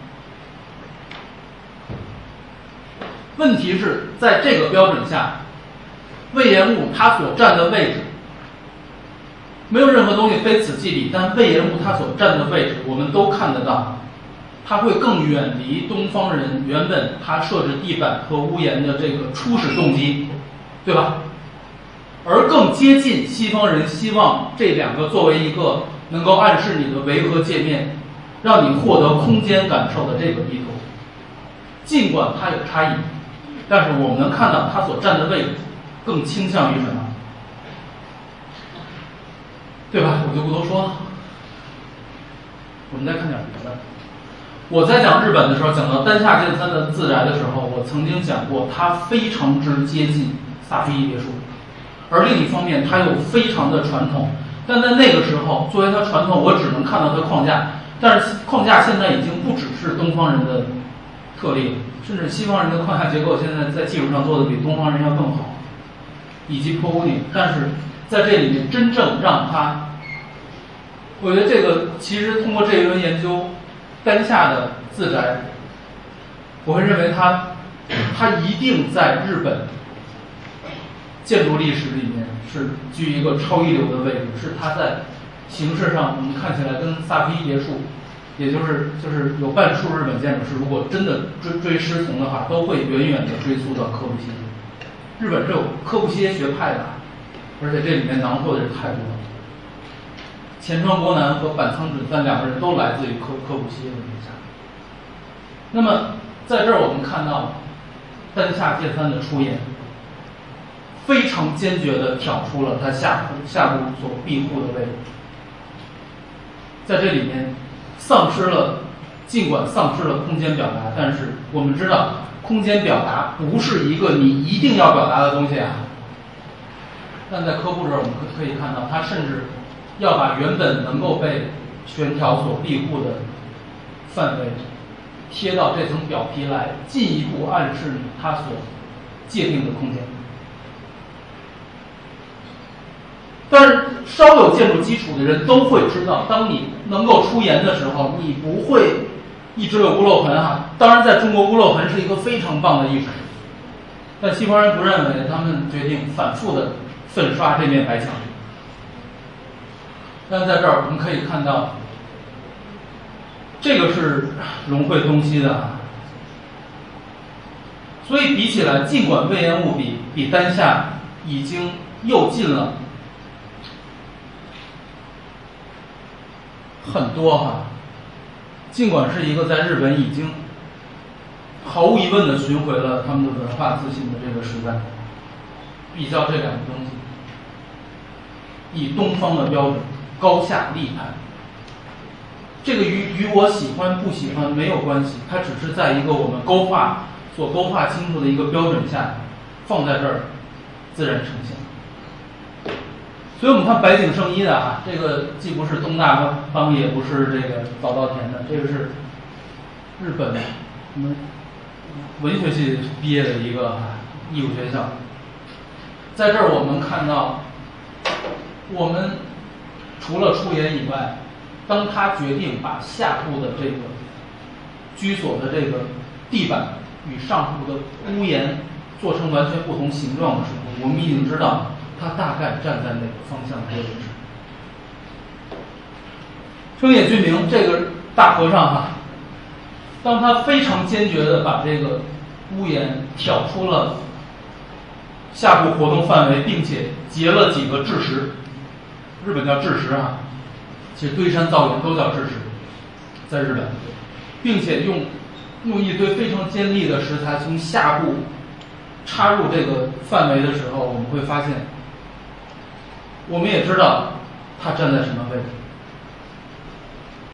问题是在这个标准下，魏延悟他所站的位置，没有任何东西非此即彼，但魏延悟他所站的位置，我们都看得到。它会更远离东方人原本他设置地板和屋檐的这个初始动机，对吧？而更接近西方人希望这两个作为一个能够暗示你的维和界面，让你获得空间感受的这个意图。尽管它有差异，但是我们能看到它所站的位置更倾向于什么，对吧？我就不多说了。我们再看点别的。我在讲日本的时候，讲到丹下健三的自宅的时候，我曾经讲过，它非常之接近萨菲伊别墅，而另一方面，它又非常的传统。但在那个时候，作为它传统，我只能看到它框架，但是框架现在已经不只是东方人的特例了，甚至西方人的框架结构现在在技术上做的比东方人要更好，以及破屋顶。但是在这里面，真正让它，我觉得这个其实通过这一轮研究。丹下的自宅，我会认为它一定在日本建筑历史里面是居一个超一流的位置，是它在形式上我们看起来跟萨菲伊别墅，也就是有半数日本建筑师如果真的追师从的话，都会远远的追溯到柯布西耶。日本是有柯布西耶学派的，而且这里面囊括的人太多了。前川国男和板仓准三两个人都来自于柯布西耶的名下， 那么在这儿我们看到丹下健三的出演，非常坚决地挑出了他下部所庇护的位置，在这里面尽管丧失了空间表达，但是我们知道空间表达不是一个你一定要表达的东西啊。但在科布这儿我们可以看到，他甚至要把原本能够被悬条所庇护的范围贴到这层表皮来，进一步暗示你它所界定的空间。但是稍有建筑基础的人都会知道，当你能够出檐的时候，你不会一直有屋漏痕哈。当然，在中国屋漏痕是一个非常棒的艺术，但西方人不认为，他们决定反复的粉刷这面白墙。但在这儿我们可以看到，这个是融汇东西的，所以比起来，尽管魏延武比丹下已经又近了很多哈，尽管是一个在日本已经毫无疑问的寻回了他们的文化自信的这个时代，比较这两个东西，以东方的标准高下立判。这个与我喜欢不喜欢没有关系，它只是在一个我们勾画清楚的一个标准下放在这儿自然呈现。所以我们看白井胜一的啊，这个既不是东大帮，也不是这个早稻田的，这个是日本我们文学系毕业的一个艺术学校。在这儿我们看到，我们除了出檐以外，当他决定把下部的这个居所的这个地板与上部的屋檐做成完全不同形状的时候，我们已经知道他大概站在哪个方向的位置。称野俊明这个大和尚哈，当他非常坚决地把这个屋檐挑出了下部活动范围，并且结了几个制石，日本叫制石啊，其实堆山造岩都叫制石，在日本，并且用一堆非常尖利的石材从下部插入这个范围的时候，我们会发现，我们也知道他站在什么位置。